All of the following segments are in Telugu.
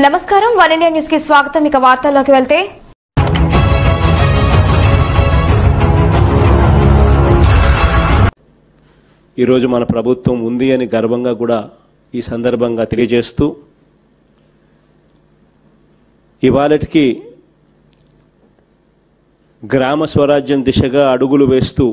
నమస్కారం వన్ ఇండియా న్యూస్ కి స్వాగతం. ఇక వార్తల్లోకి వెళ్తే ఈ రోజు మన ప్రభుత్వం ఉంది అని గర్వంగా కూడా ఈ సందర్భంగా తెలియజేస్తూ ఇవాళటికి గ్రామ స్వరాజ్యం దిశగా అడుగులు వేస్తూ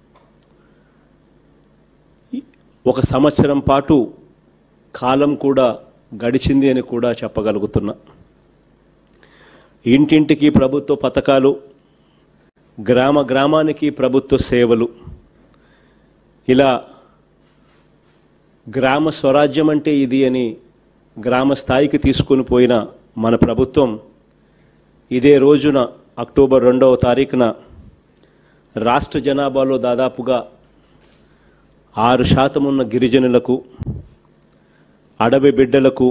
ఒక సంవత్సరం పాటు కాలం కూడా గడిచింది అని కూడా చెప్పగలుగుతున్నా. ఇంటింటికి ప్రభుత్వ పథకాలు, గ్రామ గ్రామానికి ప్రభుత్వ సేవలు, ఇలా గ్రామ స్వరాజ్యం అంటే ఇది అని గ్రామ స్థాయికి తీసుకొని పోయిన మన ప్రభుత్వం ఇదే రోజున అక్టోబర్ 2వ తారీఖున రాష్ట్ర జనాభాలో దాదాపుగా 6% ఉన్న గిరిజనులకు, అడవి బిడ్డలకు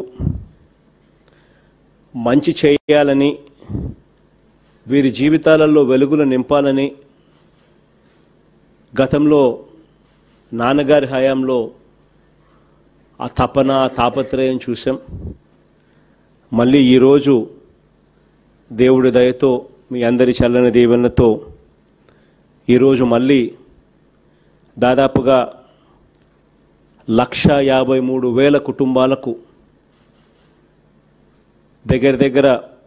మంచి చేయాలని, వీరి జీవితాలలో వెలుగులు నింపాలని గతంలో నాన్నగారి హయాంలో ఆ తపన, తాపత్రయం చూసాం. మళ్ళీ ఈరోజు దేవుడి దయతో, మీ అందరి చల్లని దీవెనలతో ఈరోజు మళ్ళీ దాదాపుగా 1,53,000 కుటుంబాలకు దగ్గర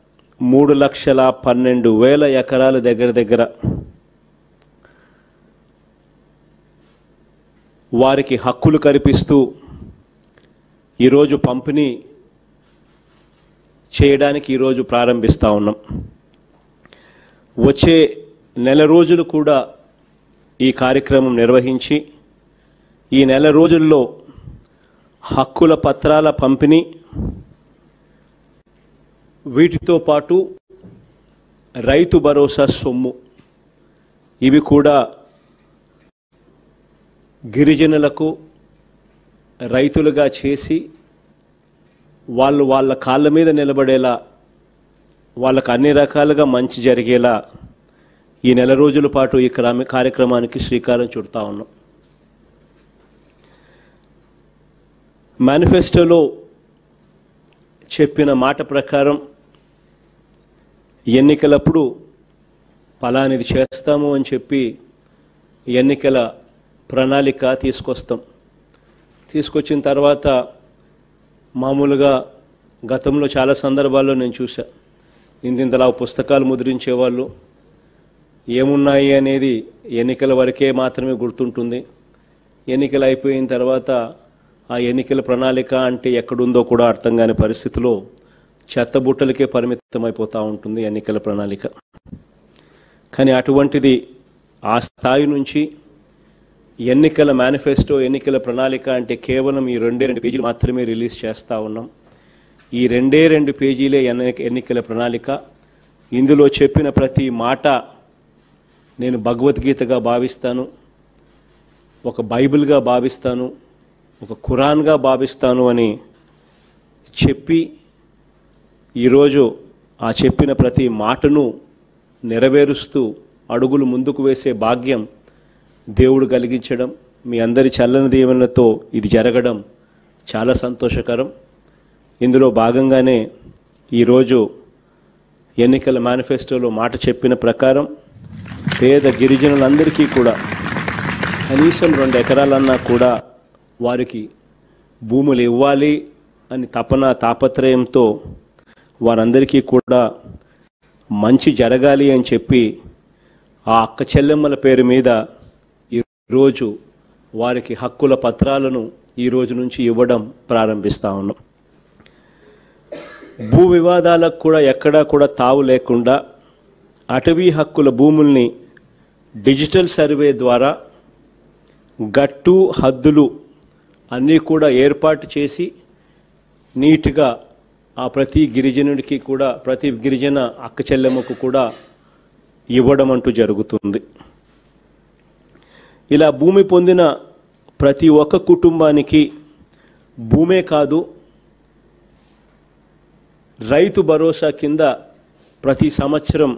3,12,000 ఎకరాల దగ్గర వారికి హక్కులు కల్పిస్తూ ఈరోజు పంపిణీ చేయడానికి ఈరోజు ప్రారంభిస్తూ ఉన్నాం. వచ్చే నెల రోజులు కూడా ఈ కార్యక్రమం నిర్వహించి ఈ నెల రోజుల్లో హక్కుల పత్రాల పంపిణీ, వీటితో పాటు రైతు భరోసా సొమ్ము, ఇవి కూడా గిరిజనులకు రైతులుగా చేసి వాళ్ళు వాళ్ళ కాళ్ళ మీద నిలబడేలా, వాళ్ళకు అన్ని రకాలుగా మంచి జరిగేలా ఈ నెల రోజుల పాటు ఈ కార్యక్రమానికి శ్రీకారం చుడతా ఉన్నాం. మేనిఫెస్టోలో చెప్పిన మాట ప్రకారం ఎన్నికలప్పుడు ఫలానిది చేస్తాము అని చెప్పి ఎన్నికల ప్రణాళిక తీసుకొచ్చిన తర్వాత మామూలుగా గతంలో చాలా సందర్భాల్లో నేను చూసా, ఇంతలా పుస్తకాలు ముద్రించేవాళ్ళు, ఏమున్నాయి అనేది ఎన్నికల వరకే మాత్రమే గుర్తుంటుంది. ఎన్నికలు అయిపోయిన తర్వాత ఆ ఎన్నికల ప్రణాళిక అంటే ఎక్కడుందో కూడా అర్థం కాని పరిస్థితిలో చెత్తబుట్టలకే పరిమితమైపోతూ ఉంటుంది ఎన్నికల ప్రణాళిక. కానీ అటువంటిది ఆ స్థాయి నుంచి ఎన్నికల మేనిఫెస్టో, ఎన్నికల ప్రణాళిక అంటే కేవలం ఈ 2 పేజీలు మాత్రమే రిలీజ్ చేస్తూ ఉన్నాం. ఈ 2 పేజీలే ఎన్నికల ప్రణాళిక. ఇందులో చెప్పిన ప్రతి మాట నేను భగవద్గీతగా భావిస్తాను, ఒక బైబిల్గా భావిస్తాను, ఒక ఖురాన్గా భావిస్తాను అని చెప్పి ఈరోజు ఆ చెప్పిన ప్రతి మాటను నెరవేరుస్తూ అడుగులు ముందుకు వేసే భాగ్యం దేవుడు కలిగించడం, మీ అందరి చల్లని దీవెనలతో ఇది జరగడం చాలా సంతోషకరం. ఇందులో భాగంగానే ఈరోజు ఎన్నికల మేనిఫెస్టోలో మాట చెప్పిన ప్రకారం పేద గిరిజనులందరికీ కూడా కనీసం 2 ఎకరాలన్నా కూడా వారికి భూములు ఇవ్వాలి అని తపన, తాపత్రయంతో వారందరికీ కూడా మంచి జరగాలి అని చెప్పి ఆ అక్క చెల్లెమ్మల పేరు మీద ఈరోజు వారికి హక్కుల పత్రాలను ఈరోజు నుంచి ఇవ్వడం ప్రారంభిస్తూ ఉన్నాం. భూ వివాదాలకు కూడా ఎక్కడా కూడా తావు లేకుండా అటవీ హక్కుల భూముల్ని డిజిటల్ సర్వే ద్వారా గట్టు, హద్దులు అన్నీ కూడా ఏర్పాటు చేసి నీట్గా ఆ ప్రతి గిరిజనుడికి కూడా, ప్రతి గిరిజన అక్క చెల్లెమ్మకు కూడా ఇవ్వడం అంటూ జరుగుతుంది. ఇలా భూమి పొందిన ప్రతి ఒక్క కుటుంబానికి భూమే కాదు, రైతు భరోసా కింద ప్రతి సంవత్సరం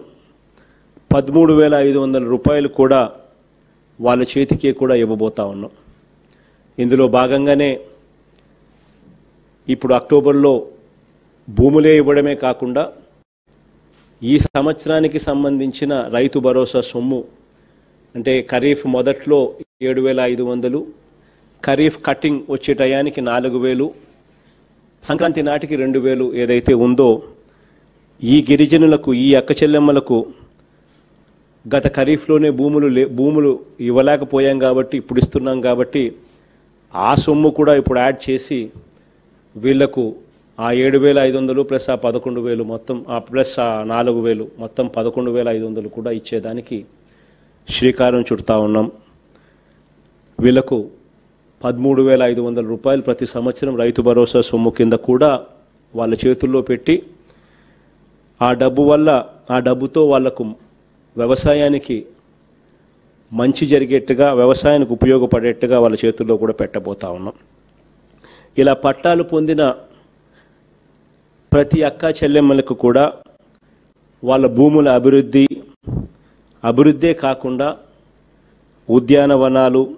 13,500 రూపాయలు కూడా వాళ్ళ చేతికే కూడా ఇవ్వబోతా ఉన్నాం. ఇందులో భాగంగానే ఇప్పుడు అక్టోబర్లో భూములే ఇవ్వడమే కాకుండా ఈ సంవత్సరానికి సంబంధించిన రైతు భరోసా సొమ్ము అంటే ఖరీఫ్ మొదట్లో 7,500, ఖరీఫ్ కటింగ్ వచ్చే టయానికి 4,000, సంక్రాంతి నాటికి 2,000 ఏదైతే ఉందో ఈ గిరిజనులకు, ఈ అక్క చెల్లెమ్మలకు గత ఖరీఫ్లోనే భూములు ఇవ్వలేకపోయాం కాబట్టి ఇప్పుడు ఇస్తున్నాం కాబట్టి ఆ సొమ్ము కూడా ఇప్పుడు యాడ్ చేసి వీళ్లకు ఆ 7,500 ప్లస్ ఆ 11,000 మొత్తం ప్లస్ ఆ 4,000 మొత్తం 11,500 కూడా ఇచ్చేదానికి శ్రీకారం చుడతా ఉన్నాం. వీళ్లకు 13,500 రూపాయలు ప్రతి సంవత్సరం రైతు భరోసా సొమ్ము కింద కూడా వాళ్ళ చేతుల్లో పెట్టి ఆ డబ్బుతో వాళ్లకు వ్యవసాయానికి మంచి జరిగేట్టుగా, వ్యవసాయానికి ఉపయోగపడేట్టుగా వాళ్ళ చేతుల్లో కూడా పెట్టబోతా ఉన్నాం. ఇలా పట్టాలు పొందిన ప్రతి అక్క చెల్లెమ్మలకు కూడా వాళ్ళ భూముల అభివృద్ధే కాకుండా ఉద్యానవనాలు,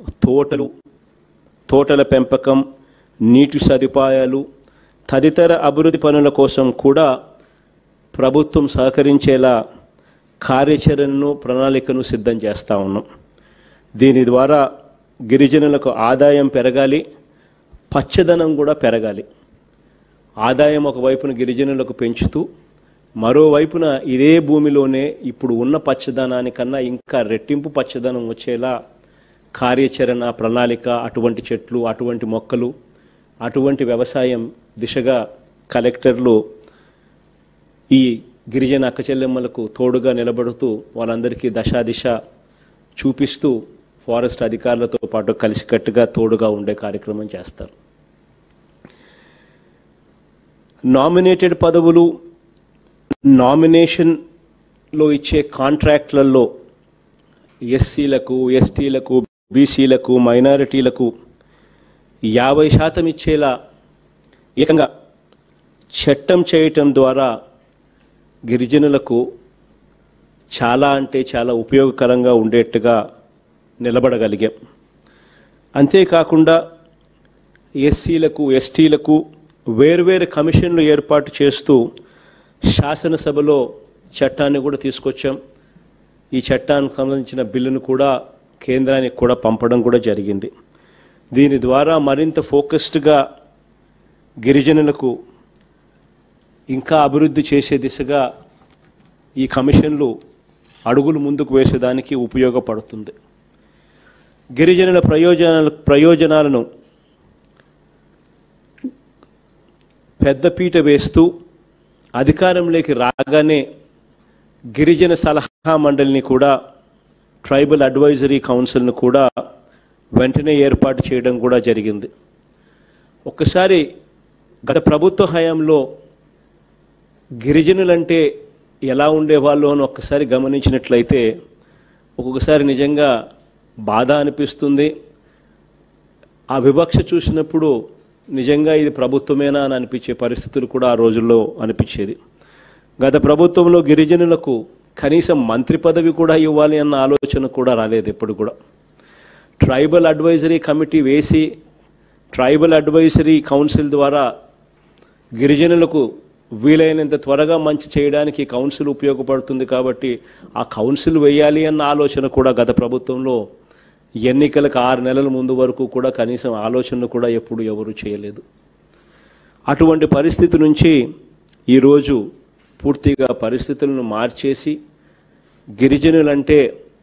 తోటల పెంపకం, నీటి సదుపాయాలు తదితర అభివృద్ధి పనుల కోసం కూడా ప్రభుత్వం సహకరించేలా కార్యాచరణను, ప్రణాళికను సిద్ధం చేస్తూ ఉన్నాం. దీని ద్వారా గిరిజనులకు ఆదాయం పెరగాలి, పచ్చదనం కూడా పెరగాలి. ఆదాయం ఒకవైపున గిరిజనులకు పెంచుతూ మరోవైపున ఇదే భూమిలోనే ఇప్పుడు ఉన్న పచ్చదనానికన్నా ఇంకా రెట్టింపు పచ్చదనం వచ్చేలా కార్యాచరణ, ప్రణాళిక, అటువంటి చెట్లు, అటువంటి మొక్కలు, అటువంటి వ్యవసాయం దిశగా కలెక్టర్లు ఈ గిరిజన అక్క చెల్లెమ్మలకు తోడుగా నిలబడుతూ వాళ్ళందరికీ దశాదిశ చూపిస్తూ ఫారెస్ట్ అధికారులతో పాటు కలిసికట్టుగా తోడుగా ఉండే కార్యక్రమం చేస్తారు. నామినేటెడ్ పదవులు, నామినేషన్లో ఇచ్చే కాంట్రాక్ట్లలో ఎస్సీలకు, ఎస్టీలకు, బీసీలకు, మైనారిటీలకు 50% ఇచ్చేలా ఏకంగా చట్టం చేయటం ద్వారా గిరిజనులకు చాలా అంటే చాలా ఉపయోగకరంగా ఉండేట్టుగా నిలబడగలిగాం. అంతేకాకుండా ఎస్సీలకు, ఎస్టీలకు వేర్వేరు కమిషన్లు ఏర్పాటు చేస్తూ శాసనసభలో చట్టాన్ని కూడా తీసుకొచ్చాం. ఈ చట్టానికి సంబంధించిన బిల్లును కూడా కేంద్రానికి కూడా పంపడం కూడా జరిగింది. దీని ద్వారా మరింత ఫోకస్డ్గా గిరిజనులకు ఇంకా అభివృద్ధి చేసే దిశగా ఈ కమిషన్లు అడుగులు ముందుకు వేసేదానికి ఉపయోగపడుతుంది. గిరిజనుల ప్రయోజనాలను పెద్దపీట వేస్తూ అధికారంలోకి రాగానే గిరిజన సలహా మండలిని కూడా, ట్రైబల్ అడ్వైజరీ కౌన్సిల్ను కూడా వెంటనే ఏర్పాటు చేయడం కూడా జరిగింది. ఒక్కసారి గత ప్రభుత్వ హయాంలో గిరిజనులంటే ఎలా ఉండేవాళ్ళు అని ఒక్కసారి గమనించినట్లయితే ఒక్కొక్కసారి నిజంగా బాధ అనిపిస్తుంది. ఆ వివక్ష చూసినప్పుడు నిజంగా ఇది ప్రభుత్వమేనా అని అనిపించే పరిస్థితులు కూడా ఆ రోజుల్లో అనిపించేది. గత ప్రభుత్వంలో గిరిజనులకు కనీసం మంత్రి పదవి కూడా ఇవ్వాలి అన్న ఆలోచన కూడా రాలేదు ఎప్పుడు కూడా. ట్రైబల్ అడ్వైజరీ కమిటీ వేసి ట్రైబల్ అడ్వైజరీ కౌన్సిల్ ద్వారా గిరిజనులకు వీలైనంత త్వరగా మంచి చేయడానికి కౌన్సిల్ ఉపయోగపడుతుంది కాబట్టి ఆ కౌన్సిల్ వేయాలి అన్న ఆలోచన కూడా గత ప్రభుత్వంలో ఎన్నికలకు 6 నెలల ముందు వరకు కూడా కనీసం ఆలోచన కూడా ఎప్పుడు ఎవరు చేయలేదు. అటువంటి పరిస్థితి నుంచి ఈరోజు పూర్తిగా పరిస్థితులను మార్చేసి గిరిజనులంటే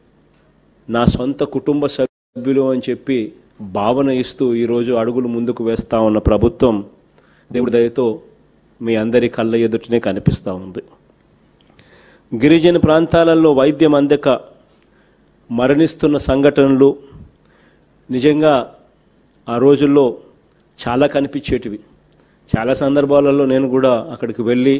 నా సొంత కుటుంబ సభ్యులు అని చెప్పి భావన ఇస్తూ ఈరోజు అడుగులు ముందుకు వేస్తూ ఉన్న ప్రభుత్వం దేవుడి దయతో మీ అందరి కళ్ళ ఎదుటనే కనిపిస్తూ ఉంది. గిరిజన ప్రాంతాలలో వైద్యం అందక మరణిస్తున్న సంఘటనలు నిజంగా ఆ రోజుల్లో చాలా కనిపించేటివి. చాలా సందర్భాలలో నేను కూడా అక్కడికి వెళ్ళి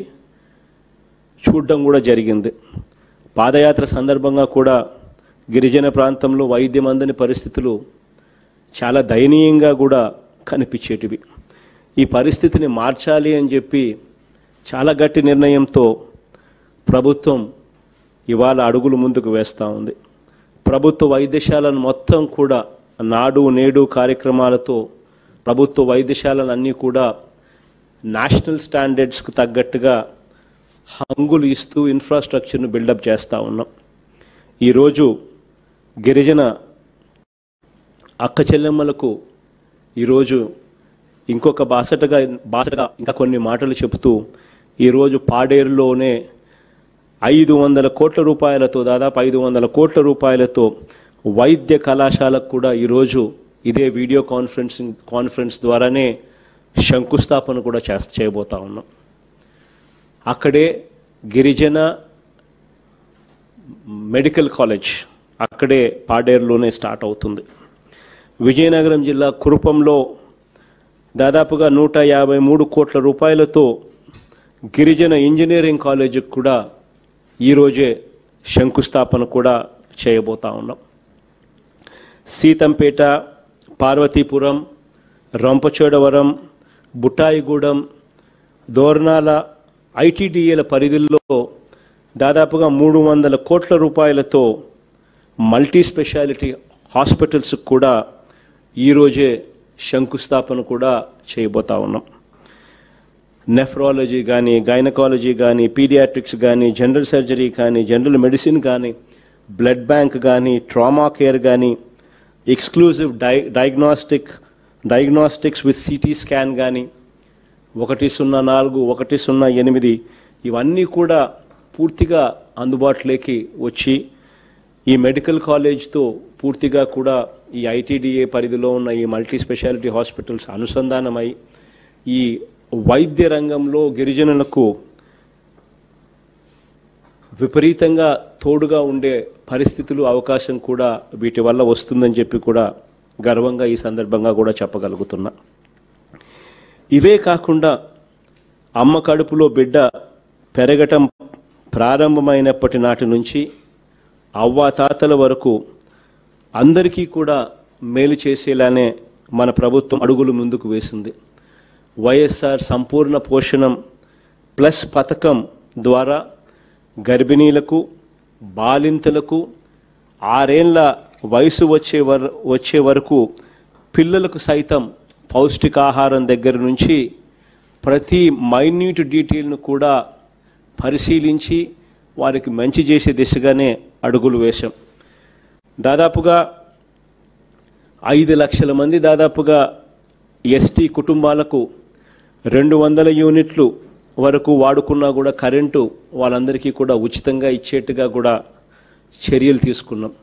చూడడం కూడా జరిగింది. పాదయాత్ర సందర్భంగా కూడా గిరిజన ప్రాంతంలో వైద్యం అందని పరిస్థితులు చాలా దయనీయంగా కూడా కనిపించేటివి. ఈ పరిస్థితిని మార్చాలి అని చెప్పి చాలా గట్టి నిర్ణయంతో ప్రభుత్వం ఇవాళ అడుగులు ముందుకు వేస్తూ ఉంది. ప్రభుత్వ వైద్యశాలను మొత్తం కూడా నాడు నేడు కార్యక్రమాలతో ప్రభుత్వ వైద్యశాలను అన్నీ కూడా నేషనల్ స్టాండర్డ్స్కు తగ్గట్టుగా హంగులు ఇస్తూ ఇన్ఫ్రాస్ట్రక్చర్ను బిల్డప్ చేస్తూ ఉన్నాం. ఈరోజు గిరిజన అక్క చెల్లెమ్మలకు ఈరోజు ఇంకొక బాసటగా ఇంకా కొన్ని మాటలు చెబుతూ ఈరోజు పాడేరులోనే 500 కోట్ల రూపాయలతో దాదాపు 500 కోట్ల రూపాయలతో వైద్య కళాశాలకు కూడా ఈరోజు ఇదే వీడియో కాన్ఫరెన్స్ ద్వారానే శంకుస్థాపన కూడా చేయబోతా ఉన్నాం. అక్కడే గిరిజన మెడికల్ కాలేజ్ అక్కడే పాడేరులోనే స్టార్ట్ అవుతుంది. విజయనగరం జిల్లా కురుపంలో దాదాపుగా 153 కోట్ల రూపాయలతో గిరిజన ఇంజనీరింగ్ కాలేజీకి కూడా ఈరోజే శంకుస్థాపన కూడా చేయబోతా ఉన్నాం. సీతంపేట, పార్వతీపురం, రంపచోడవరం, బుట్టాయిగూడెం, దోర్నాల ఐటీడీఏల పరిధిలో దాదాపుగా 300 కోట్ల రూపాయలతో మల్టీ స్పెషాలిటీ హాస్పిటల్స్ కూడా ఈరోజే శంకుస్థాపన కూడా చేయబోతా ఉన్నాం. నెఫ్రాలజీ కానీ, గైనకాలజీ కానీ, పీడియాట్రిక్స్ కానీ, జనరల్ సర్జరీ కానీ, జనరల్ మెడిసిన్ కానీ, బ్లడ్ బ్యాంక్ కానీ, ట్రామా కేర్ కానీ, exclusive diagnostics with CT scan కానీ, 104, 108 ఇవన్నీ కూడా పూర్తిగా అందుబాటులోకి వచ్చి ఈ మెడికల్ కాలేజ్తో పూర్తిగా కూడా ఈ ఐటీడీఏ పరిధిలో ఉన్న ఈ మల్టీ స్పెషాలిటీ హాస్పిటల్స్ అనుసంధానమై ఈ వైద్య రంగంలో గిరిజనులకు విపరీతంగా తోడుగా ఉండే పరిస్థితులు, అవకాశం కూడా వీటి వల్ల వస్తుందని చెప్పి కూడా గర్వంగా ఈ సందర్భంగా కూడా చెప్పగలుగుతున్నా. ఇవే కాకుండా అమ్మ కడుపులో బిడ్డ పెరగటం ప్రారంభమైనప్పటి నాటి నుంచి అవ్వాతాతల వరకు అందరికీ కూడా మేలు చేసేలానే మన ప్రభుత్వం అడుగులు ముందుకు వేసింది. వైఎస్ఆర్ సంపూర్ణ పోషణం ప్లస్ పథకం ద్వారా గర్భిణీలకు, బాలింతలకు, 6 ఏళ్ల వయసు వచ్చే వరకు పిల్లలకు సైతం పౌష్టికాహారం దగ్గర నుంచి ప్రతి మైన్యూట్ డీటెయిల్ను కూడా పరిశీలించి వారికి మంచి చేసే దిశగానే అడుగులు వేశాం. దాదాపుగా 5 లక్షల మంది దాదాపుగా ఎస్టీ కుటుంబాలకు 200 యూనిట్లు వరకు వాడుకున్నా కూడా కరెంటు వాళ్ళందరికీ కూడా ఉచితంగా ఇచ్చేట్టుగా కూడా చర్యలు తీసుకున్నాం.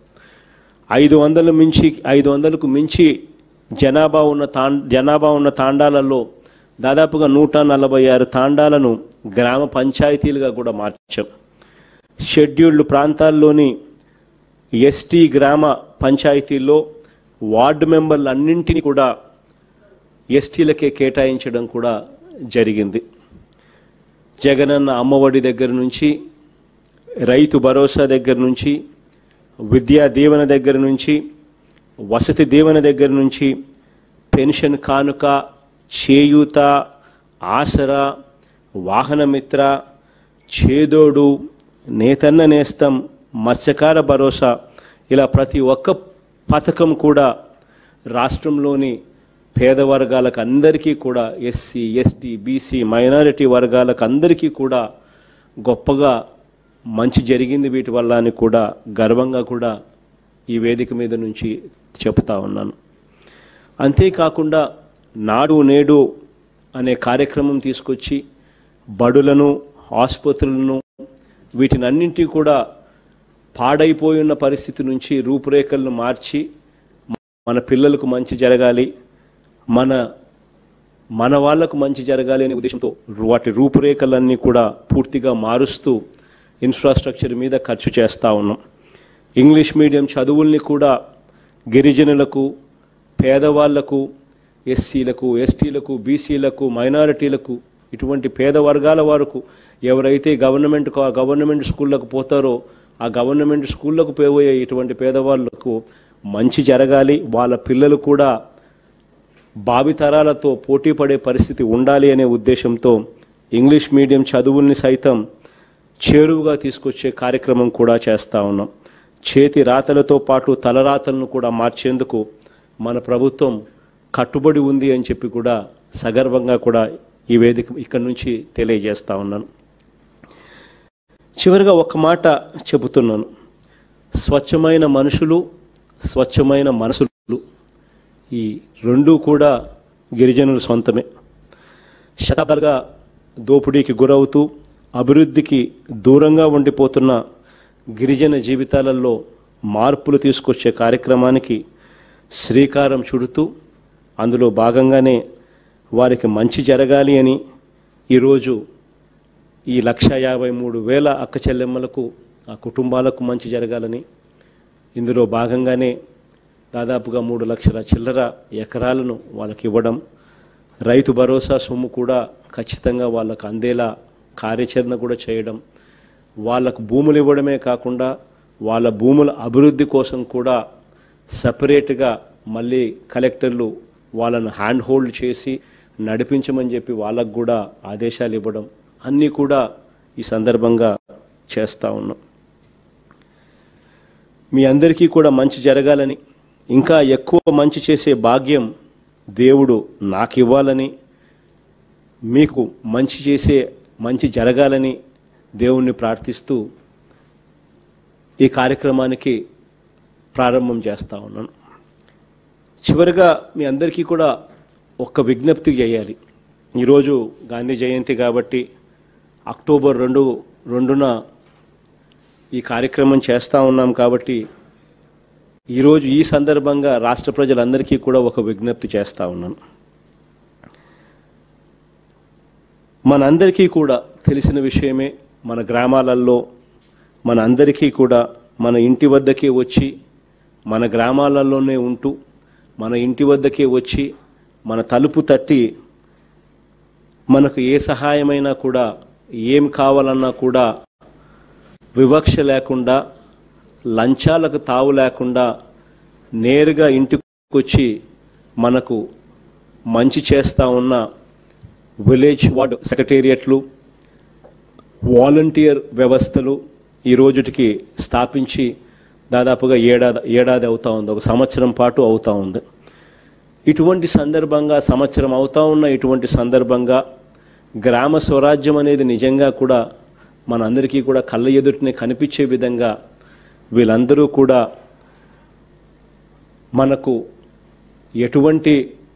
500కు మించి జనాభా ఉన్న తాండాలలో దాదాపుగా 146 తాండాలను గ్రామ పంచాయతీలుగా కూడా మార్చాం. షెడ్యూల్డ్ ప్రాంతాల్లోని ఎస్టీ గ్రామ పంచాయతీల్లో వార్డు మెంబర్లన్నింటినీ కూడా ఎస్టీలకే కేటాయించడం కూడా జరిగింది. జగనన్న అమ్మఒడి దగ్గర నుంచి, రైతు భరోసా దగ్గర నుంచి, విద్యా దీవెన దగ్గర నుంచి, వసతి దీవెన దగ్గర నుంచి, పెన్షన్ కానుక, చేయూత, ఆసరా, వాహనమిత్ర, చేదోడు, నేతన్న నేస్తం, మత్స్యకార భరోసా ఇలా ప్రతి ఒక్క పథకం కూడా రాష్ట్రంలోని పేద వర్గాలకు అందరికీ కూడా, ఎస్సీ, ఎస్టీ, బీసీ, మైనారిటీ వర్గాలకు అందరికీ కూడా గొప్పగా మంచి జరిగింది వీటి వల్ల అని కూడా గర్వంగా కూడా ఈ వేదిక మీద నుంచి చెప్తా ఉన్నాను. అంతేకాకుండా నాడు నేడు అనే కార్యక్రమం తీసుకొచ్చి బడులను, ఆసుపత్రులను వీటినన్నింటి కూడా పాడైపోయిన పరిస్థితి నుంచి రూపురేఖలను మార్చి మన పిల్లలకు మంచి జరగాలి, మన వాళ్లకు మంచి జరగాలి అనే ఉద్దేశంతో వాటి రూపురేఖలన్నీ కూడా పూర్తిగా మారుస్తూ ఇన్ఫ్రాస్ట్రక్చర్ మీద ఖర్చు చేస్తూ ఉన్నాం. ఇంగ్లీష్ మీడియం చదువుల్ని కూడా గిరిజనులకు, పేదవాళ్లకు, ఎస్సీలకు, ఎస్టీలకు, బీసీలకు, మైనారిటీలకు, ఇటువంటి పేద వర్గాల వరకు ఎవరైతే గవర్నమెంట్ స్కూళ్ళకు పోతారో ఆ గవర్నమెంట్ స్కూళ్ళకు పోయే ఇటువంటి పేదవాళ్లకు మంచి జరగాలి, వాళ్ళ పిల్లలు కూడా భావితరాలతో పోటీ పడే పరిస్థితి ఉండాలి అనే ఉద్దేశంతో ఇంగ్లీష్ మీడియం చదువుల్ని సైతం చేరువుగా తీసుకొచ్చే కార్యక్రమం కూడా చేస్తూ ఉన్నాం. చేతి రాతలతో పాటు తలరాతలను కూడా మార్చేందుకు మన ప్రభుత్వం కట్టుబడి ఉంది అని చెప్పి కూడా సగర్వంగా కూడా ఈ వేదిక ఇక్కడి నుంచి తెలియజేస్తా ఉన్నాను. చివరిగా ఒక మాట చెబుతున్నాను. స్వచ్ఛమైన మనుషులు, స్వచ్ఛమైన మనసులు, ఈ రెండూ కూడా గిరిజనుల సొంతమే. శతాబ్దాలుగా దోపిడీకి గురవుతూ అభివృద్ధికి దూరంగా ఉండిపోతున్న గిరిజన జీవితాలలో మార్పులు తీసుకొచ్చే కార్యక్రమానికి శ్రీకారం చుడుతూ అందులో భాగంగానే వారికి మంచి జరగాలి అని ఈరోజు ఈ 1,53,000 అక్క చెల్లెమ్మలకు, ఆ కుటుంబాలకు మంచి జరగాలని, ఇందులో భాగంగానే దాదాపుగా 3 లక్షల చిల్లర ఎకరాలను వాళ్ళకి ఇవ్వడం, రైతు భరోసా సొమ్ము కూడా ఖచ్చితంగా వాళ్ళకు అందేలా కార్యాచరణ కూడా చేయడం, వాళ్ళకు భూములు ఇవ్వడమే కాకుండా వాళ్ళ భూముల అభివృద్ధి కోసం కూడా సపరేట్గా మళ్ళీ కలెక్టర్లు వాళ్ళను హ్యాండ్ హోల్డ్ చేసి నడిపించమని చెప్పి వాళ్ళకు కూడా ఆదేశాలు ఇవ్వడం అన్నీ కూడా ఈ సందర్భంగా చేస్తూ ఉన్నాం. మీ అందరికీ కూడా మంచి జరగాలని, ఇంకా ఎక్కువ మంచి చేసే భాగ్యం దేవుడు నాకు ఇవ్వాలని, మీకు మంచి జరగాలని దేవుణ్ణి ప్రార్థిస్తూ ఈ కార్యక్రమానికి ప్రారంభం చేస్తూ ఉన్నాను. చివరిగా మీ అందరికీ కూడా ఒక్క విజ్ఞప్తి చేయాలి. ఈరోజు గాంధీ జయంతి కాబట్టి అక్టోబర్ 2న ఈ కార్యక్రమం చేస్తూ ఉన్నాం కాబట్టి ఈరోజు ఈ సందర్భంగా రాష్ట్ర ప్రజలందరికీ కూడా ఒక విజ్ఞప్తి చేస్తూ ఉన్నాను. మనందరికీ కూడా తెలిసిన విషయమే, మన గ్రామాలలో మన అందరికీ కూడా మన ఇంటి వద్దకే వచ్చి, మన గ్రామాలలోనే ఉంటూ మన ఇంటి వద్దకే వచ్చి మన తలుపు తట్టి మనకు ఏ సహాయమైనా కూడా, ఏం కావాలన్నా కూడా వివక్ష లేకుండా, లంచాలకు తావు లేకుండా నేరుగా ఇంటికి వచ్చి మనకు మంచి చేస్తూ ఉన్న విలేజ్ వార్డ్ సెక్రటేరియట్లు, వాలంటీర్ వ్యవస్థలు ఈ రోజుటికి స్థాపించి దాదాపుగా ఏడాది అవుతూ ఉంది, ఒక సంవత్సరం పాటు అవుతూ ఉంది. ఇటువంటి సందర్భంగా, సంవత్సరం అవుతూ ఉన్న ఇటువంటి సందర్భంగా గ్రామ స్వరాజ్యం అనేది నిజంగా కూడా మనందరికీ కూడా కళ్ళ ఎదుటినే కనిపించే విధంగా వీళ్ళందరూ కూడా మనకు ఎటువంటి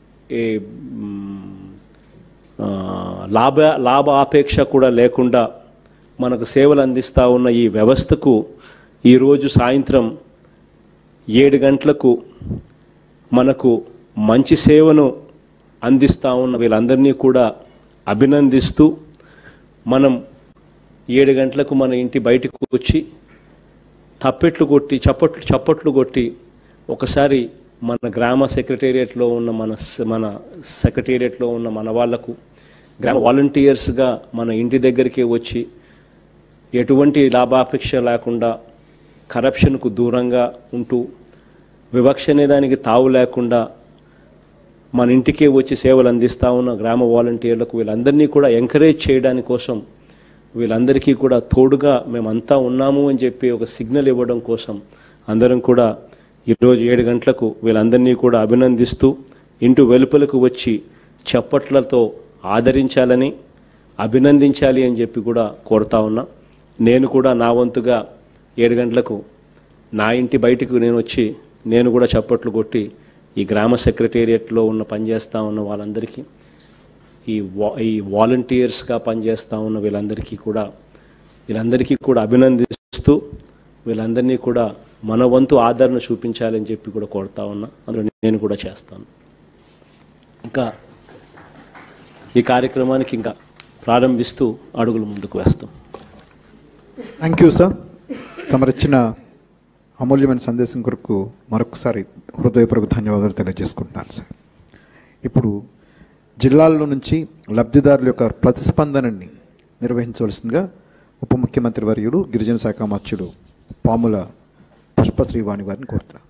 లాభ ఆపేక్ష కూడా లేకుండా మనకు సేవలు అందిస్తూ ఉన్న ఈ వ్యవస్థకు ఈరోజు సాయంత్రం 7 గంటలకు మనకు మంచి సేవను అందిస్తూ ఉన్న వీళ్ళందరినీ కూడా అభినందిస్తూ, మనం 7 గంటలకు మన ఇంటి బయటకు వచ్చి తప్పెట్లు కొట్టి చప్పట్లు కొట్టి ఒకసారి మన గ్రామ సెక్రటేరియట్లో ఉన్న మన సెక్రటేరియట్లో ఉన్న మన వాళ్లకు, గ్రామ వాలంటీర్స్గా మన ఇంటి దగ్గరికి వచ్చి ఎటువంటి లాభాపేక్ష లేకుండా, కరప్షన్కు దూరంగా ఉంటూ, వివక్ష అనే దానికి తావు లేకుండా మన ఇంటికే వచ్చి సేవలు అందిస్తూ ఉన్న గ్రామ వాలంటీర్లకు వీళ్ళందరినీ కూడా ఎంకరేజ్ చేయడానికి కోసం, వీళ్ళందరికీ కూడా తోడుగా మేమంతా ఉన్నాము అని చెప్పి ఒక సిగ్నల్ ఇవ్వడం కోసం అందరం కూడా ఈరోజు 7 గంటలకు వీళ్ళందరినీ కూడా అభినందిస్తూ ఇంటి వెలుపలకు వచ్చి చప్పట్లతో ఆదరించాలని, అభినందించాలి అని చెప్పి కూడా కోరుతా ఉన్నా. నేను కూడా నా వంతుగా 7 గంటలకు నా ఇంటి బయటకు నేను వచ్చి నేను కూడా చప్పట్లు కొట్టి ఈ గ్రామ సెక్రటేరియట్లో పనిచేస్తూ ఉన్న వాళ్ళందరికీ, ఈ వాలంటీర్స్గా పనిచేస్తూ ఉన్న వీళ్ళందరికీ కూడా అభినందిస్తూ వీళ్ళందరినీ కూడా మన వంతు ఆదరణ చూపించాలని చెప్పి కూడా కోరుతా ఉన్నా. అందులో నేను కూడా చేస్తాను. ఇంకా ఈ కార్యక్రమానికి ఇంకా ప్రారంభిస్తూ అడుగులు ముందుకు వేస్తాం. Thank you sir. తమరిచ్చిన అమూల్యమైన సందేశం కొరకు మరొకసారి హృదయపూర్వక ధన్యవాదాలు తెలియజేసుకుంటున్నాను సార్. ఇప్పుడు జిల్లాల్లో నుంచి లబ్ధిదారుల యొక్క ప్రతిస్పందనని నిర్వహించవలసిందిగా ఉప ముఖ్యమంత్రి వర్యులు గిరిజన శాఖ మంత్రులు పాముల పుష్పశ్రీవాణి వారిని కోరుతున్నారు.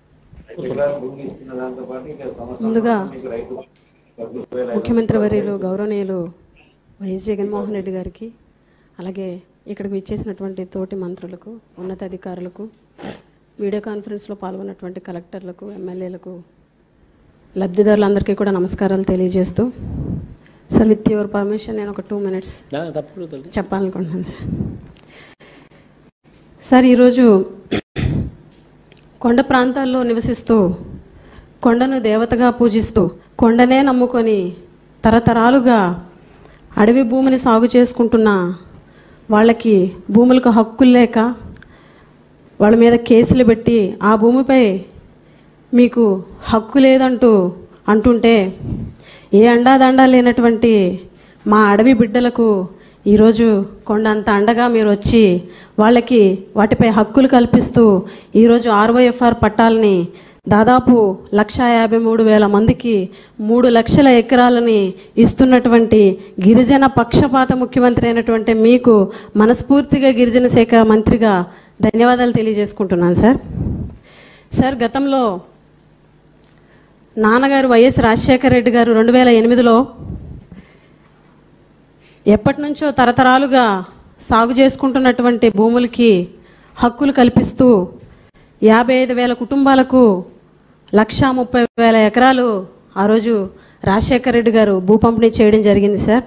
ముందుగా ముఖ్యమంత్రి వర్యులు గౌరవనీయులు వైఎస్ జగన్మోహన్ రెడ్డి గారికి, అలాగే ఇక్కడికి విచ్చేసినటువంటి తోటి మంత్రులకు, ఉన్నతాధికారులకు, వీడియో కాన్ఫరెన్స్లో పాల్గొన్నటువంటి కలెక్టర్లకు, ఎమ్మెల్యేలకు, లబ్ధిదారులందరికీ కూడా నమస్కారాలు తెలియజేస్తూ, సార్ విత్ యువర్ పర్మిషన్ నేను ఒక 2 minutes తప్పుడు తల్లి. చెప్పాలనుకుంటున్నాను సార్. సార్ ఈరోజు కొండ ప్రాంతాల్లో నివసిస్తూ కొండను దేవతగా పూజిస్తూ కొండనే నమ్ముకొని తరతరాలుగా అడవి భూమిని సాగు చేసుకుంటున్న వాళ్ళకి భూములకు హక్కులు లేక వాళ్ళ మీద కేసులు పెట్టి ఆ భూమిపై మీకు హక్కు లేదంటూ అంటుంటే ఏ అండాదండా లేనటువంటి మా అడవి బిడ్డలకు ఈరోజు కొండంత అండగా మీరు వచ్చి వాళ్ళకి వాటిపై హక్కులు కల్పిస్తూ ఈరోజు ROFR పట్టాలని దాదాపు 1,53,000 మందికి 3 లక్షల ఎకరాలని ఇస్తున్నటువంటి గిరిజన పక్షపాత ముఖ్యమంత్రి అయినటువంటి మీకు మనస్ఫూర్తిగా గిరిజన శాఖ మంత్రిగా ధన్యవాదాలు తెలియజేసుకుంటున్నాను సార్. సార్ గతంలో నాన్నగారు వైఎస్ రాజశేఖర రెడ్డి గారు 2008లో ఎప్పటి నుంచో తరతరాలుగా సాగు చేసుకుంటున్నటువంటి భూములకి హక్కులు కల్పిస్తూ 55,000 కుటుంబాలకు 1,30,000 ఎకరాలు ఆ రోజు రాజశేఖర రెడ్డి గారు భూ పంపిణీ చేయడం జరిగింది సార్.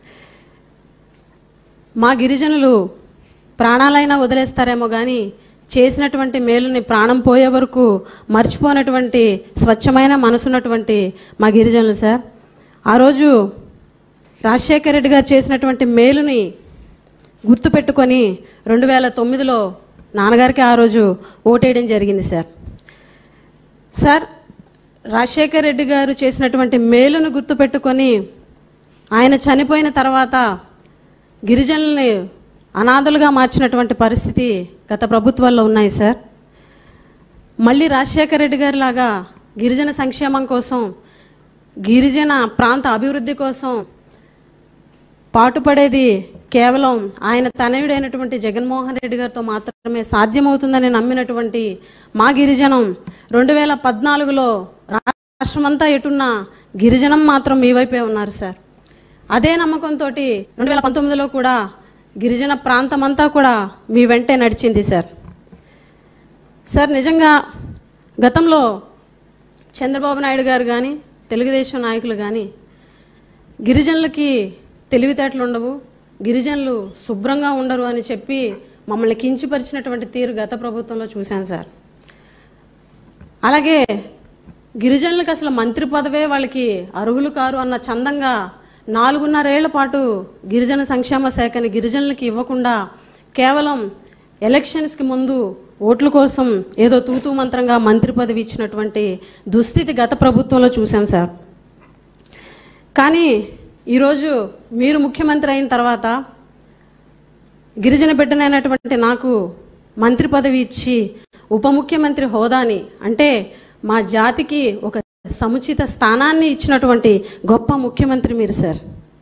మా గిరిజనులు ప్రాణాలైనా వదిలేస్తారేమో కానీ చేసినటువంటి మేలుని ప్రాణం పోయే వరకు మర్చిపోయినటువంటి స్వచ్ఛమైన మనసున్నటువంటి మా గిరిజనులు సార్. ఆ రోజు రాజశేఖర రెడ్డి గారు చేసినటువంటి మేలుని గుర్తుపెట్టుకొని 2009లో నాన్నగారికి ఆ రోజు ఓటేయడం జరిగింది సార్. సార్ రాజశేఖర రెడ్డి గారు చేసినటువంటి మేలును గుర్తుపెట్టుకొని ఆయన చనిపోయిన తర్వాత గిరిజనుల్ని అనాథలుగా మార్చినటువంటి పరిస్థితి గత ప్రభుత్వాల్లో ఉన్నాయి సార్. మళ్ళీ రాజశేఖర రెడ్డి గారి లాగా గిరిజన సంక్షేమం కోసం గిరిజన ప్రాంత అభివృద్ధి కోసం పాటుపడేది కేవలం ఆయన తనయుడైనటువంటి జగన్మోహన్ రెడ్డి గారితో మాత్రమే సాధ్యమవుతుందని నమ్మినటువంటి మా గిరిజనం 2014లో రాష్ట్రమంతా ఎటున్న గిరిజనం మాత్రం మీ వైపే ఉన్నారు సార్. అదే నమ్మకంతో 2019లో కూడా గిరిజన ప్రాంతమంతా కూడా మీ వెంటే నడిచింది సార్. సార్ నిజంగా గతంలో చంద్రబాబు నాయుడు గారు కానీ తెలుగుదేశం నాయకులు కానీ గిరిజనులకి తెలివితేటలు ఉండవు, గిరిజనులు శుభ్రంగా ఉండరు అని చెప్పి మమ్మల్ని కించపరిచినటువంటి తీరు గత ప్రభుత్వంలో చూశాను సార్. అలాగే గిరిజనులకు అసలు మంత్రి పదవే వాళ్ళకి అర్హులు కారు అన్న చందంగా 4.5 ఏళ్ల పాటు గిరిజన సంక్షేమ శాఖని గిరిజనులకి ఇవ్వకుండా కేవలం ఎలక్షన్స్కి ముందు ఓట్ల కోసం ఏదో తూతూ మంత్రంగా మంత్రి పదవి ఇచ్చినటువంటి దుస్థితి గత ప్రభుత్వంలో చూసాం సార్. కానీ ఈరోజు మీరు ముఖ్యమంత్రి అయిన తర్వాత గిరిజన బిడ్డనైనటువంటి నాకు మంత్రి పదవి ఇచ్చి ఉప ముఖ్యమంత్రి హోదాని అంటే మా జాతికి ఒక సముచిత స్థానాన్ని ఇచ్చినటువంటి గొప్ప ముఖ్యమంత్రి మీరు సార్.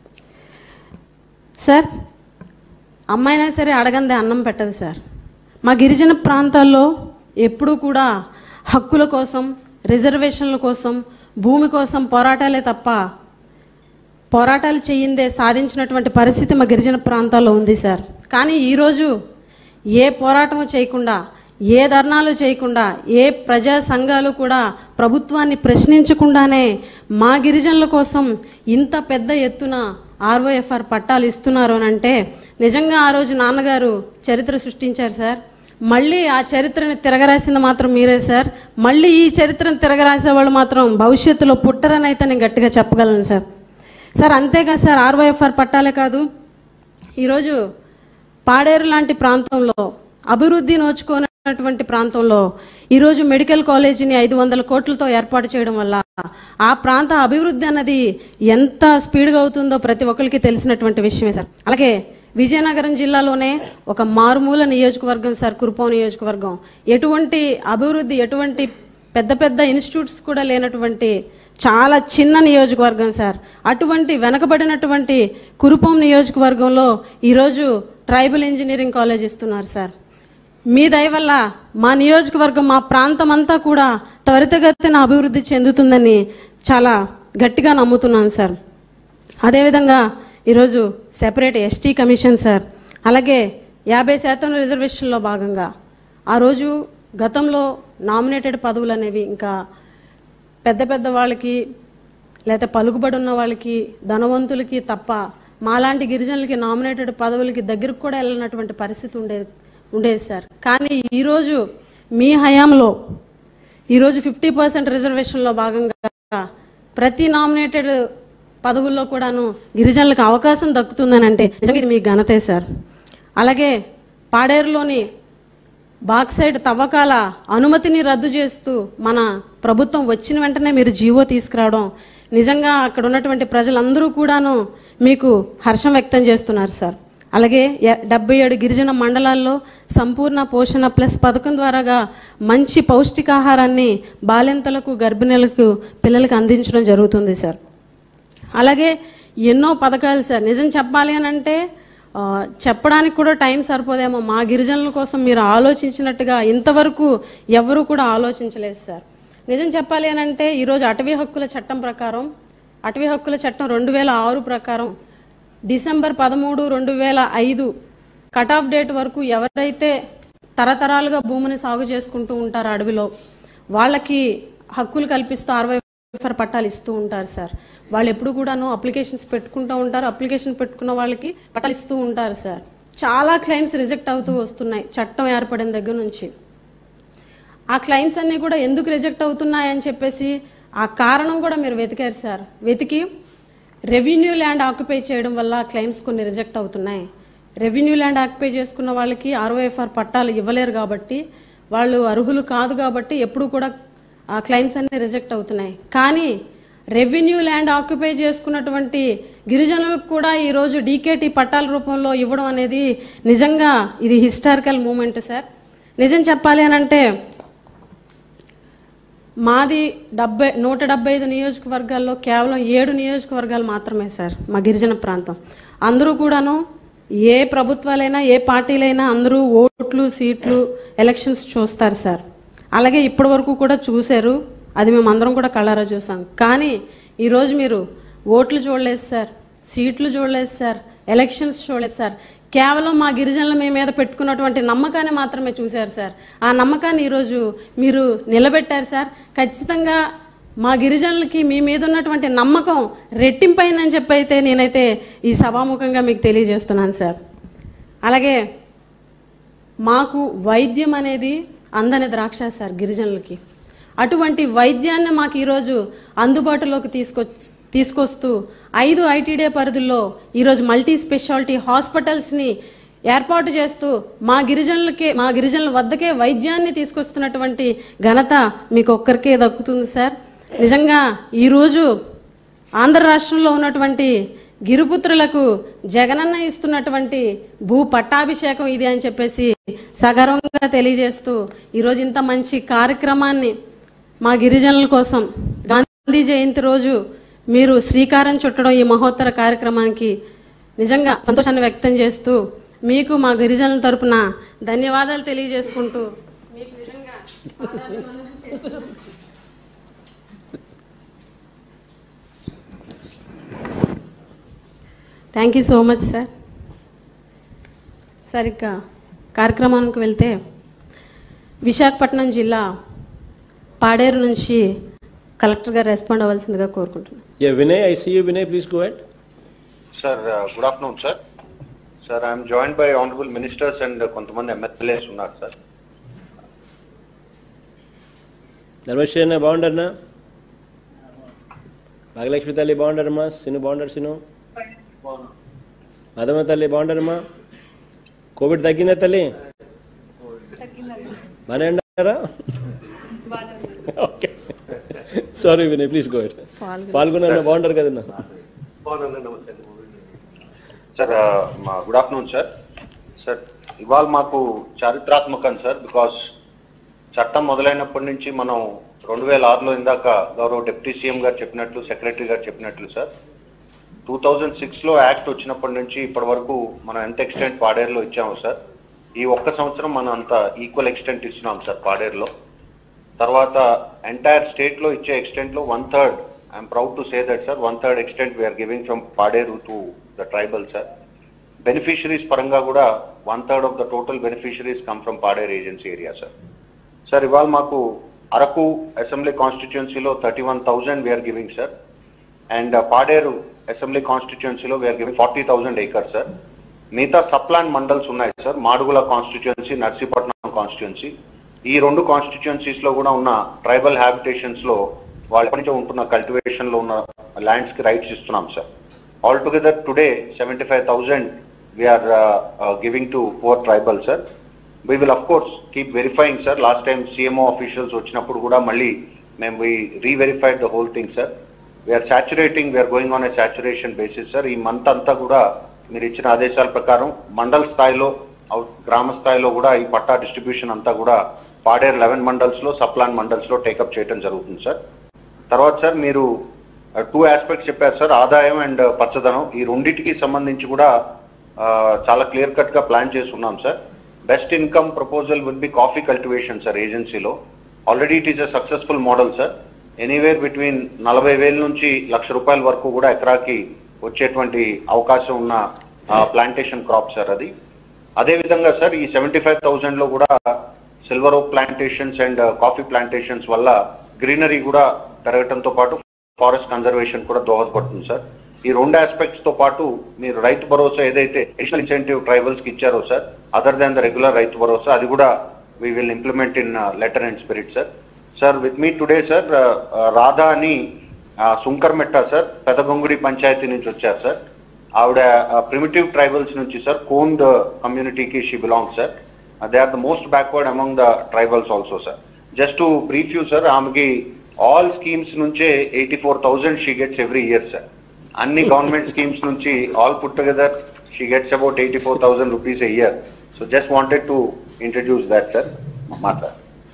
సార్ అమ్మాయినా సరే అడగందే అన్నం పెట్టదు సార్. మా గిరిజన ప్రాంతాల్లో ఎప్పుడూ కూడా హక్కుల కోసం రిజర్వేషన్ల కోసం భూమి కోసం పోరాటాలే తప్ప పోరాటాలు చేయిందే సాధించినటువంటి పరిస్థితి మా గిరిజన ప్రాంతాల్లో ఉంది సార్. కానీ ఈరోజు ఏ పోరాటము చేయకుండా ఏ ధర్నాలు చేయకుండా ఏ ప్రజా సంఘాలు కూడా ప్రభుత్వాన్ని ప్రశ్నించకుండానే మా గిరిజనుల కోసం ఇంత పెద్ద ఎత్తున ROFR పట్టాలు ఇస్తున్నారు అని అంటే నిజంగా ఆ రోజు నాన్నగారు చరిత్ర సృష్టించారు సార్. మళ్ళీ ఆ చరిత్రని తిరగరాసింది మాత్రం మీరే సార్. మళ్ళీ ఈ చరిత్రను తిరగరాసే వాళ్ళు మాత్రం భవిష్యత్తులో పుట్టరని అయితే నేను గట్టిగా చెప్పగలను సార్. సార్ అంతేగా సార్ ROFR పట్టాలే కాదు, ఈరోజు పాడేరు లాంటి ప్రాంతంలో అభివృద్ధి నోచుకున్నటువంటి ప్రాంతంలో ఈరోజు మెడికల్ కాలేజీని 500 కోట్లతో ఏర్పాటు చేయడం వల్ల ఆ ప్రాంత అభివృద్ధి అన్నది ఎంత స్పీడ్గా అవుతుందో ప్రతి ఒక్కరికి తెలిసినటువంటి విషయమే సార్. అలాగే విజయనగరం జిల్లాలోనే ఒక మారుమూల నియోజకవర్గం సార్, కురుపాం నియోజకవర్గం, ఎటువంటి అభివృద్ధి ఎటువంటి పెద్ద పెద్ద ఇన్స్టిట్యూట్స్ కూడా లేనటువంటి చాలా చిన్న నియోజకవర్గం సార్. అటువంటి వెనకబడినటువంటి కురుపాం నియోజకవర్గంలో ఈరోజు ట్రైబల్ ఇంజనీరింగ్ కాలేజ్ ఇస్తున్నారు సార్. మీ దయ వల్ల మా నియోజకవర్గం మా ప్రాంతం అంతా కూడా త్వరితగతిన అభివృద్ధి చెందుతుందని చాలా గట్టిగా నమ్ముతున్నాను సార్. అదేవిధంగా ఈరోజు సెపరేట్ ST కమిషన్ సార్, అలాగే 50% రిజర్వేషన్లో భాగంగా ఆ రోజు గతంలో నామినేటెడ్ పదవులు అనేవి ఇంకా పెద్ద పెద్ద వాళ్ళకి లేకపోతే పలుకుబడి ఉన్న వాళ్ళకి, ధనవంతులకి తప్ప మాలాంటి గిరిజనులకి నామినేటెడ్ పదవులకి దగ్గరకు కూడా వెళ్ళినటువంటి పరిస్థితి ఉండేది సార్. కానీ ఈరోజు మీ హయాంలో ఈరోజు 50% రిజర్వేషన్లో భాగంగా ప్రతి నామినేటెడ్ పదవుల్లో కూడాను గిరిజనులకు అవకాశం దక్కుతుందని అంటే నిజంగా ఇది మీ ఘనతే సార్. అలాగే పాడేరులోని బాక్సైడ్ తవ్వకాల అనుమతిని రద్దు చేస్తూ మన ప్రభుత్వం వచ్చిన వెంటనే మీరు జీవో తీసుకురావడం నిజంగా అక్కడ ఉన్నటువంటి ప్రజలందరూ కూడాను మీకు హర్షం వ్యక్తం చేస్తున్నారు సార్. అలాగే 77 గిరిజన మండలాల్లో సంపూర్ణ పోషణ ప్లస్ పథకం ద్వారాగా మంచి పౌష్టికాహారాన్ని బాలింతలకు, గర్భిణీలకు, పిల్లలకు అందించడం జరుగుతుంది సార్. అలాగే ఎన్నో పథకాలు సార్. నిజం చెప్పాలి అని అంటే చెప్పడానికి కూడా టైం సరిపోదేమో. మా గిరిజనుల కోసం మీరు ఆలోచించినట్టుగా ఇంతవరకు ఎవరూ కూడా ఆలోచించలేదు సార్. నిజం చెప్పాలి అని అంటే ఈరోజు అటవీ హక్కుల చట్టం ప్రకారం, అటవీ హక్కుల చట్టం 2006 ప్రకారం డిసెంబర్ 13, 2005 కట్ ఆఫ్ డేట్ వరకు ఎవరైతే తరతరాలుగా భూమిని సాగు చేసుకుంటూ ఉంటారో అడవిలో వాళ్ళకి హక్కులు కల్పిస్తూ 60 పట్టాలు ఇస్తూ ఉంటారు సార్. వాళ్ళు ఎప్పుడు కూడాను అప్లికేషన్స్ పెట్టుకుంటూ ఉంటారు. అప్లికేషన్ పెట్టుకున్న వాళ్ళకి పట్టాలు ఇస్తూ ఉంటారు సార్. చాలా క్లెయిమ్స్ రిజెక్ట్ అవుతూ వస్తున్నాయి చట్టం ఏర్పడిన దగ్గర నుంచి. ఆ క్లెయిమ్స్ అన్నీ కూడా ఎందుకు రిజెక్ట్ అవుతున్నాయని చెప్పేసి ఆ కారణం కూడా మీరు వెతికారు సార్. వెతికి రెవెన్యూ ల్యాండ్ ఆక్యుపై చేయడం వల్ల క్లెయిమ్స్ కొన్ని రిజెక్ట్ అవుతున్నాయి. రెవెన్యూ ల్యాండ్ ఆక్యుపై చేసుకున్న వాళ్ళకి 60 పట్టాలు ఇవ్వలేరు కాబట్టి, వాళ్ళు అర్హులు కాదు కాబట్టి ఎప్పుడు కూడా ఆ క్లెయిమ్స్ అన్నీ రిజెక్ట్ అవుతున్నాయి. కానీ రెవెన్యూ ల్యాండ్ ఆక్యుపై చేసుకున్నటువంటి గిరిజనులకు కూడా ఈరోజు డీకేటీ పట్టాల రూపంలో ఇవ్వడం అనేది నిజంగా ఇది హిస్టారికల్ మూమెంట్ సార్. నిజం చెప్పాలి అని అంటే మాది 175 నియోజకవర్గాల్లో కేవలం 7 నియోజకవర్గాలు మాత్రమే సార్ మా గిరిజన ప్రాంతం. అందరూ కూడాను ఏ ప్రభుత్వాలైనా ఏ పార్టీలైనా అందరూ ఓట్లు, సీట్లు, ఎలక్షన్స్ చూస్తారు సార్. అలాగే ఇప్పటి వరకు కూడా చూశారు, అది మేము అందరం కూడా కళ్ళారా చూసాం. కానీ ఈరోజు మీరు ఓట్లు చూడలేదు సార్, సీట్లు చూడలేదు సార్, ఎలక్షన్స్ చూడలేదు సార్. కేవలం మా గిరిజనుల మీ మీద పెట్టుకున్నటువంటి నమ్మకాన్ని మాత్రమే చూశారు సార్. ఆ నమ్మకాన్ని ఈరోజు మీరు నిలబెట్టారు సార్. ఖచ్చితంగా మా గిరిజనులకి మీ మీద ఉన్నటువంటి నమ్మకం రెట్టింపైందని చెప్పి అయితే నేనైతే ఈ సభాముఖంగా మీకు తెలియజేస్తున్నాను సార్. అలాగే మాకు వైద్యం అనేది అందని ద్రాక్ష సార్ గిరిజనులకి. అటువంటి వైద్యాన్ని మాకు ఈరోజు అందుబాటులోకి తీసుకొస్తూ 5 ఐటీడీ పరిధుల్లో ఈరోజు మల్టీ స్పెషాలిటీ హాస్పిటల్స్ని ఏర్పాటు చేస్తూ మా గిరిజనుల వద్దకే వైద్యాన్ని తీసుకొస్తున్నటువంటి ఘనత మీకు ఒక్కరికే దక్కుతుంది సార్. నిజంగా ఈరోజు ఆంధ్ర రాష్ట్రంలో ఉన్నటువంటి గిరిపుత్రులకు జగనన్న ఇస్తున్నటువంటి భూ పట్టాభిషేకం ఇది అని చెప్పేసి సగర్వంగా తెలియజేస్తూ ఈరోజు ఇంత మంచి కార్యక్రమాన్ని మా గిరిజనుల కోసం గాంధీ జయంతి రోజు మీరు శ్రీకారం చుట్టడం ఈ మహోత్తర కార్యక్రమానికి నిజంగా సంతోషాన్ని వ్యక్తం చేస్తూ మీకు మా గిరిజనుల తరపున ధన్యవాదాలు తెలియజేసుకుంటూ మీకు నిజంగా thank you so much sir. సరిగ్గా కార్యక్రమానికి వెళ్తే విశాఖపట్నం జిల్లా పాడేరు నుంచి కలెక్టర్ గారు రెస్పాండ్ అవ్వాల్సిందిగా కోరుకుంటున్నాను. Vinay, I see you. Vinay, please go ahead. Sir, good afternoon sir. Sir, I'm joined by honourable ministers and కొంతమంది ఎమ్మెల్యేస్ ఉన్నారు సార్. ధర్మశ్రీ బాగుండన్నా? భాగ్యలక్ష్మి తల్లి బాగుండరమ్మా? సిను బాగుండరు? సిను మదమ్మ తల్లి బాగుండరమ్మా? కోవిడ్ తగ్గిందా తల్లి? బాగానే ఉన్నారా? Okay, sorry Vinay, please go ahead. పాల్గొన్న బాగుంటారు కదన్నా? Sir, good afternoon sir. Sir, ఇవాళ మాకు చారిత్రాత్మకం సార్. బికాస్ చట్టం మొదలైనప్పటి నుంచి మనం 2006లో ఇందాక గౌరవ డిప్యూటీ సీఎం గారు చెప్పినట్లు, సెక్రటరీ గారు చెప్పినట్లు సార్, 2006లో యాక్ట్ వచ్చినప్పటి నుంచి ఇప్పటి వరకు మనం ఎంత ఎక్స్టెంట్ పాడేరులో ఇచ్చాము సార్. ఈ ఒక్క సంవత్సరం మనం అంత ఈక్వల్ ఎక్స్టెంట్ ఇస్తున్నాం సార్ పాడేరులో. తర్వాత ఎంటైర్ స్టేట్లో ఇచ్చే ఎక్స్టెంట్లో 1/3, I'm proud to say that sir, 1/3 extent we are giving from Paderu to the tribal sir. Beneficiaries పరంగా కూడా 1/3 of the total beneficiaries come from Paderu agency area sir. Sir, ఇవాళ మాకు అరకు అసెంబ్లీ కాన్స్టిట్యుయెన్సీలో 31,000 we are giving sir. And Paderu assembly కాన్స్టిట్యుయెన్సీలో వీఆర్ గివింగ్ 40,000 acres సార్. మిగతా సప్లాన్ మండల్స్ ఉన్నాయి sir, Madugula constituency, Narsipatnam constituency. ఈ 2 కాన్స్టిట్యుయెన్సీస్ లో కూడా ఉన్న ట్రైబల్ హ్యాబిటేషన్స్ లో వాళ్ళ ఎప్పటి నుంచో ఉంటున్న కల్టివేషన్ లో ఉన్న ల్యాండ్స్ కి రైట్స్ ఇస్తున్నాం sir. All together today 75,000 we are giving to poor tribal sir. We will of course keep verifying sir. Last time CMO officials వచ్చినప్పుడు కూడా మళ్ళీ మేము we re-verified the whole thing sir. We are saturating, we are going on a saturation basis sir. ఈ మంత్ అంతా కూడా మీరు ఇచ్చిన ఆదేశాల ప్రకారం మండల్ స్థాయిలో గ్రామ స్థాయిలో కూడా ఈ పట్టా డిస్ట్రిబ్యూషన్ అంతా కూడా పాడేరు 11 మండల్స్ లో సప్లాన్ మండల్స్ లో టేకప్ చేయడం జరుగుతుంది సార్. తర్వాత సార్ మీరు 2 ఆస్పెక్ట్స్ చెప్పారు సార్, ఆదాయం అండ్ పచ్చదనం. ఈ రెండింటికి సంబంధించి కూడా చాలా క్లియర్ కట్ గా ప్లాన్ చేసి ఉన్నాం sir. Best income proposal will be coffee cultivation sir ఏజెన్సీలో. Already it is a successful model sir. Anywhere between 40,000 నుంచి ₹1,00,000 వరకు కూడా ఎకరాకి వచ్చేటువంటి అవకాశం ఉన్న ప్లాంటేషన్ క్రాప్ సార్ అది. అదేవిధంగా సార్ ఈ 75,000 లో కూడా silver oak plantations and coffee plantations వల్ల గ్రీనరీ కూడా పెరగటంతో పాటు ఫారెస్ట్ కన్జర్వేషన్ కూడా దోహదపడుతుంది సార్. ఈ 2 ఆస్పెక్ట్స్ తో పాటు మీరు రైతు భరోసా ఏదైతే అడిషనల్ ఇన్సెంటివ్ ట్రైబల్స్ కి ఇచ్చారో sir, other than the regular Rythu Bharosa, అది కూడా we will implement in letter and spirit sir. Sir with me today sir Radha అని సుంకర్మెట్ట సార్, పెదగొంగుడి పంచాయతీ నుంచి వచ్చారు సార్. ఆవిడ ప్రిమిటివ్ ట్రైబల్స్ నుంచి సార్, కోండ్ కమ్యూనిటీకి she belongs sir. They are the most backward among the tribals also sir. Just to brief you sir, ఆమెకి ఆల్ స్కీమ్స్ నుంచే 84,000 she gets every year sir. అన్ని గవర్నమెంట్ స్కీమ్స్ నుంచి all put together she gets about 84,000 rupees a year. So just wanted to introduce that sir. మాట్లా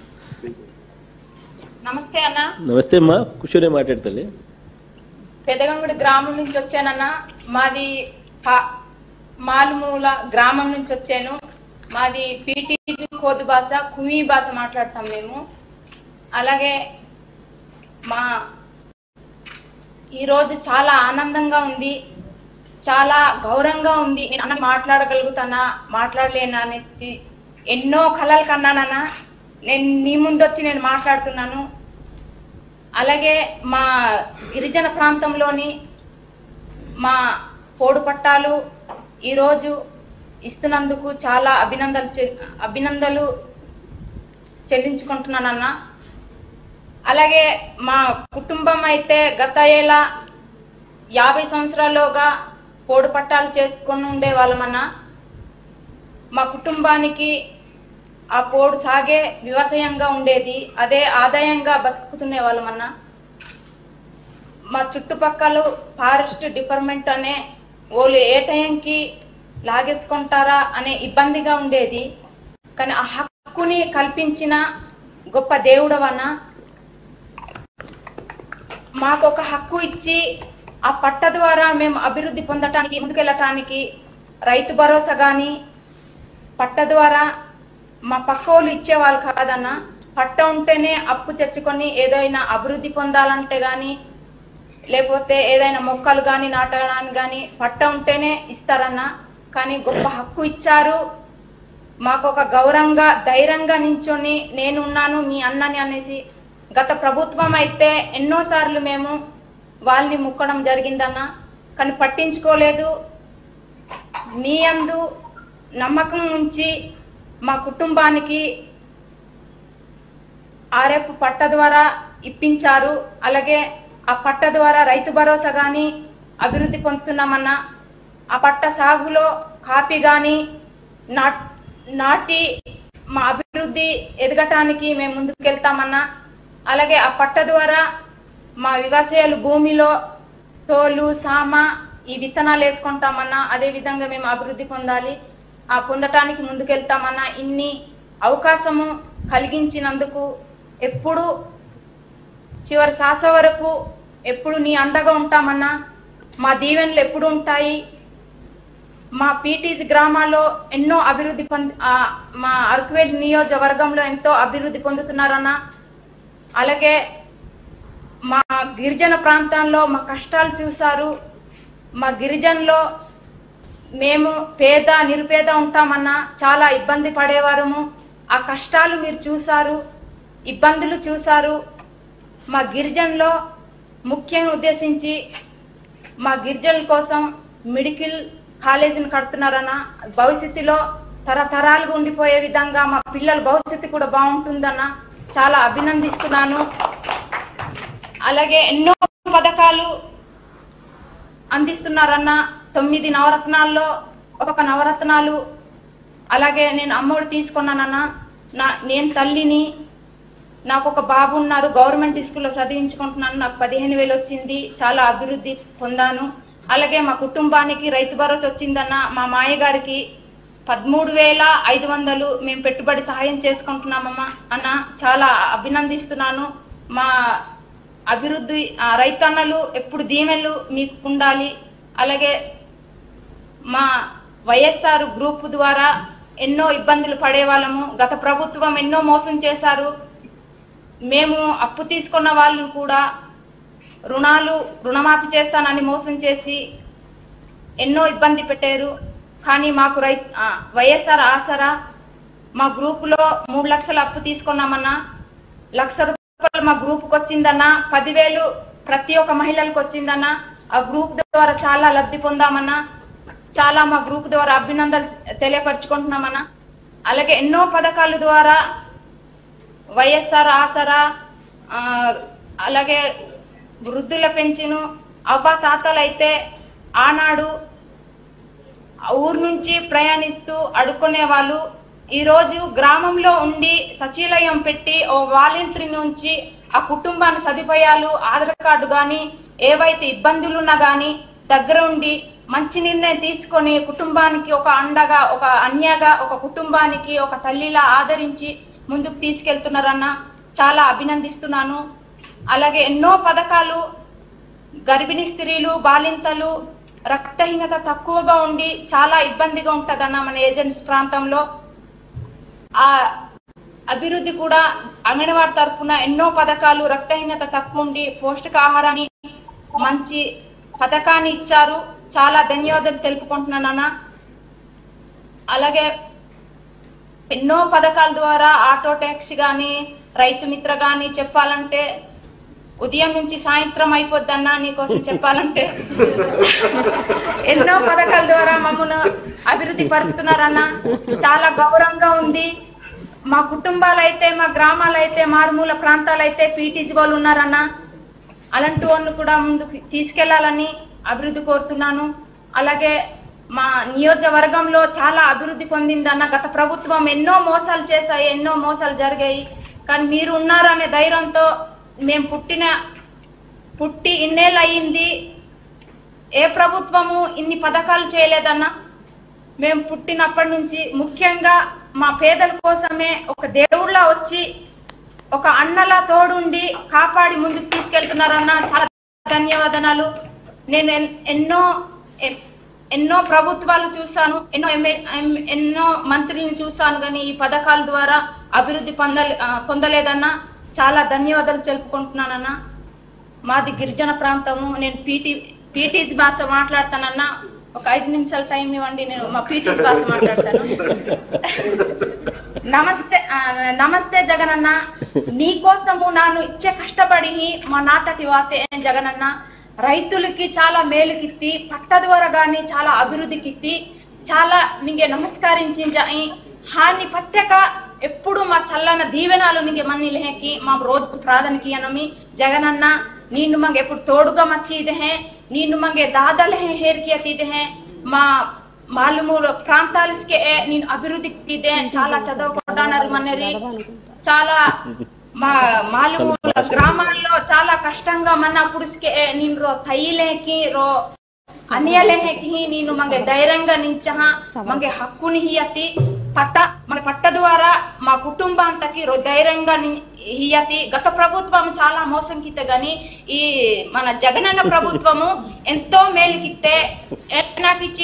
నమస్తే అన్న. నమస్తే అమ్మా, కూర్చొని మాట్లాడతలే. పెదగంగుడి గ్రామం నుంచి వచ్చానన్న. మాది మాలుమూల గ్రామం నుంచి వచ్చాను. మాది పీటీజీ కోదు భాష, కుమీ భాష మాట్లాడతాం మేము. అలాగే మా ఈరోజు చాలా ఆనందంగా ఉంది, చాలా గౌరవంగా ఉంది. నేను అన్న మాట్లాడగలుగుతానా మాట్లాడలేనా అనేసి ఎన్నో కలలు కన్నానన్నా. నేను నీ ముందు వచ్చి నేను మాట్లాడుతున్నాను. అలాగే మా గిరిజన ప్రాంతంలోని మా పోడు పట్టాలు ఈరోజు ఇస్తున్నందుకు చాలా అభినందనలు చెల్లించుకుంటున్నానన్నా. అలాగే మా కుటుంబం అయితే గత ఏళ్ళ 50 సంవత్సరాలుగా పోడు పట్టాలు చేసుకొని ఉండే వాళ్ళమన్నా. మా కుటుంబానికి ఆ పోడు సాగే వ్యవసాయంగా ఉండేది, అదే ఆదాయంగా బతుకుతునే వాళ్ళమన్నా. మా చుట్టుపక్కల ఫారెస్ట్ డిపార్ట్మెంట్ అనే వాళ్ళు ఏ టైంకి లాగేసుకుంటారా అనే ఇబ్బందిగా ఉండేది. కానీ ఆ హక్కుని కల్పించిన గొప్ప దేవుడవన్నా. మాకు ఒక హక్కు ఇచ్చి ఆ పట్ట ద్వారా మేము అభివృద్ధి పొందటానికి ముందుకెళ్ళటానికి రైతు భరోసా కానీ పట్ట ద్వారా మా పక్కోళ్ళు ఇచ్చేవాళ్ళు కాదన్నా. పట్ట ఉంటేనే అప్పు తెచ్చుకొని ఏదైనా అభివృద్ధి పొందాలంటే కానీ, లేకపోతే ఏదైనా మొక్కలు కానీ నాటడానికి కానీ పట్ట ఉంటేనే ఇస్తారన్నా. కానీ గొప్ప హక్కు ఇచ్చారు మాకు. ఒక గౌరవంగా ధైర్యంగా నించొని నేనున్నాను మీ అన్నని అనేసి. గత ప్రభుత్వం అయితే ఎన్నోసార్లు మేము వాళ్ళని ముక్కడం జరిగిందన్నా, కానీ పట్టించుకోలేదు. మీ అందు నమ్మకం ఉంచి మా కుటుంబానికి ఆర్ఎఫ్ పట్ట ద్వారా ఇప్పించారు. అలాగే ఆ పట్ట ద్వారా రైతు భరోసా కానీ అభివృద్ధి పొందుతున్నామన్నా. ఆ పట్ట సాగులో కాపీ కానీ నాటి మా అభివృద్ధి ఎదగటానికి మేము ముందుకెళ్తామన్నా. అలాగే ఆ పట్ట ద్వారా మా వ్యవసాయాలు భూమిలో సోలు సామ ఈ విత్తనాలు వేసుకుంటామన్నా. అదే విధంగా మేము అభివృద్ధి పొందాలి, ఆ పొందటానికి ముందుకెళ్తామన్నా. ఇన్ని అవకాశము కలిగించినందుకు ఎప్పుడు చివరి శ్వాస వరకు ఎప్పుడు నీ అండగా ఉంటామన్నా. మా దీవెనలు ఎప్పుడు ఉంటాయి. మా పీటీజీ గ్రామాల్లో ఎన్నో అభివృద్ధి మా అరకువేలి నియోజకవర్గంలో ఎంతో అభివృద్ధి పొందుతున్నారన్నా. అలాగే మా గిరిజన ప్రాంతాల్లో మా కష్టాలు చూశారు. మా గిరిజనలో మేము పేద నిరుపేద ఉంటామన్నా, చాలా ఇబ్బంది పడేవారము. ఆ కష్టాలు మీరు చూశారు, ఇబ్బందులు చూశారు. మా గిరిజనలో ముఖ్యంగా ఉద్దేశించి మా గిరిజనుల కోసం మెడికల్ కాలేజీని కడుతున్నారన్న. భవిష్యత్తులో తరతరాలుగా ఉండిపోయే విధంగా మా పిల్లల భవిష్యత్తు కూడా బాగుంటుందన్న. చాలా అభినందిస్తున్నాను. అలాగే ఎన్నో పథకాలు అందిస్తున్నారన్న. 9 నవరత్నాల్లో ఒక నవరత్నాలు. అలాగే నేను అమ్మఒడి తీసుకున్నానన్న. నేను తల్లిని, నాకు ఒక బాబు ఉన్నారు, గవర్నమెంట్ స్కూల్లో చదివించుకుంటున్నాను. నాకు 15,000 వచ్చింది, చాలా అభివృద్ధి పొందాను. అలాగే మా కుటుంబానికి రైతు భరోసా వచ్చిందన్న. మా మాయ గారికి 13,500 మేము పెట్టుబడి సహాయం చేసుకుంటున్నామమ్మా అన్న. చాలా అభినందిస్తున్నాను. మా అభివృద్ధి రైతన్నలు ఎప్పుడు దీవెనలు మీకు ఉండాలి. అలాగే మా వైఎస్ఆర్ గ్రూప్ ద్వారా ఎన్నో ఇబ్బందులు పడేవాళ్ళము. గత ప్రభుత్వం ఎన్నో మోసం చేశారు. మేము అప్పు తీసుకున్న వాళ్ళని కూడా రుణమాఫీ చేస్తానని మోసం చేసి ఎన్నో ఇబ్బంది పెట్టారు. కానీ మాకు వైఎస్ఆర్ ఆసరా మా గ్రూపులో 3 లక్షల అప్పు తీసుకున్నామన్నా. 1,00,000 రూపాయలు మా గ్రూప్కి వచ్చిందన్న. 10,000 ప్రతి ఒక్క మహిళలకు వచ్చిందన్న. ఆ గ్రూప్ ద్వారా చాలా లబ్ధి పొందామన్నా. చాలా మా గ్రూప్ ద్వారా అభినందనలు తెలియపరుచుకుంటున్నామన్నా. అలాగే ఎన్నో పథకాల ద్వారా వైఎస్ఆర్ ఆసరా, అలాగే వృద్ధుల పెన్షను, అవ్వ తాతలు అయితే ఆనాడు ఊరు నుంచి ప్రయాణిస్తూ అడుక్కునే వాళ్ళు. ఈరోజు గ్రామంలో ఉండి సచివాలయం పెట్టి ఓ వాలంటీర్ నుంచి ఆ కుటుంబాన్ని సదుపాయాలు, ఆధార్ కార్డు కానీ ఏవైతే ఇబ్బందులు ఉన్నా కానీ దగ్గర ఉండి మంచి నిర్ణయం తీసుకొని కుటుంబానికి ఒక అండగా, ఒక అన్యగా, ఒక కుటుంబానికి ఒక తల్లిలా ఆదరించి ముందుకు తీసుకెళ్తున్నారన్న. చాలా అభినందిస్తున్నాను. అలాగే ఎన్నో పథకాలు గర్భిణీ స్త్రీలు, బాలింతలు, రక్తహీనత తక్కువగా ఉండి చాలా ఇబ్బందిగా ఉంటుందన్న మన ఏజెన్సీ ప్రాంతంలో. ఆ అభివృద్ధి కూడా అంగన్వాడీ తరఫున ఎన్నో పథకాలు, రక్తహీనత తక్కువ ఉండి పౌష్టికాహారాన్ని మంచి పథకాన్ని ఇచ్చారు. చాలా ధన్యవాదాలు తెలుపుకుంటున్నానన్న. అలాగే ఎన్నో పథకాల ద్వారా ఆటో ట్యాక్సీ కానీ, రైతు మిత్ర కానీ చెప్పాలంటే ఉదయం నుంచి సాయంత్రం అయిపోద్దన్నా నీకోసం చెప్పాలంటే. ఎన్నో పథకాల ద్వారా మమ్మల్ని అభివృద్ధి పరుస్తున్నారన్న. చాలా గౌరవంగా ఉంది. మా కుటుంబాలైతే, మా గ్రామాలైతే, మారుమూల ప్రాంతాలైతే పీటీజీ వాళ్ళు ఉన్నారన్న. అలాంటి వాళ్ళు కూడా ముందుకు తీసుకెళ్లాలని అభివృద్ధి కోరుతున్నాను. అలాగే మా నియోజకవర్గంలో చాలా అభివృద్ధి పొందిందన్న. గత ప్రభుత్వం ఎన్నో మోసాలు చేశాయి, ఎన్నో మోసాలు జరిగాయి. కానీ మీరు ఉన్నారు అనే ధైర్యంతో మేము పుట్టి ఇన్నేళ్ళు అయ్యింది, ఏ ప్రభుత్వము ఇన్ని పథకాలు చేయలేదన్న. మేము పుట్టినప్పటి నుంచి ముఖ్యంగా మా పేదల కోసమే ఒక దేవుళ్ళ వచ్చి ఒక అన్నలా తోడుండి కాపాడి ముందుకు తీసుకెళ్తున్నారన్న. చాలా ధన్యవాదాలు. నేను ఎన్నో ప్రభుత్వాలు చూసాను, ఎన్నో మంత్రులను చూసాను, కానీ ఈ పథకాల ద్వారా అభివృద్ధి పొందలేదన్నా. చాలా ధన్యవాదాలు తెలుపుకుంటున్నానన్నా. మాది గిరిజన ప్రాంతము. నేను పీటీసీ భాష మాట్లాడతానన్నా. ఒక 5 నిమిషాలు టైం ఇవ్వండి, నేను మా పీటీసీ భాష మాట్లాడతాను. నమస్తే జగనన్న, నీకోసము నాను ఇచ్చే కష్టపడి మా నాటటి వాతే జగనన్న. రైతులకి చాలా మేలుకిత్తి, పట్ట ద్వారా గాని చాలా అభివృద్ధికిత్తి, చాలా నింగే నమస్కరించి హాని పత్యక ఎప్పుడు మా చల్లన దీవెనాలు నింగే మన్ని లెహకి మా రోజుకు ప్రాధాన్యకి అనమి జగనన్న. ನೀನು ಮಂಗೆ ಎప్పుడు ತೋಡುಗ ಮಚ್ಚಿದೆ ಹೇ, ನೀನು ಮಂಗೆ ದಾದಲ ಹೇ ಹೇರ್ಕಿಯ ತಿದೆ ಹೇ, మా మాలుమూల ప్రాంతాలకి నేను అభివృద్ధి తిదే. చాలా చదువుకుంటున్నారు మన్నరి. చాలా మా మాలుమూల గ్రామాల్లో చాలా కష్టంగా మన పురుషుకే నేను రో తైలేకి రో అన్యలేకి నేను మంగే ధైర్యంగా నించహ మంగే హక్కుని హియతి మన పట్ట ద్వారా మా కుటుంబాంతకి ధైర్యంగా హియతి. గత ప్రభుత్వం చాలా మోసం కిత్తే గాని ఈ మన జగనన్న ప్రభుత్వము ఎంతో మేలుకిత్తే నాకిచ్చి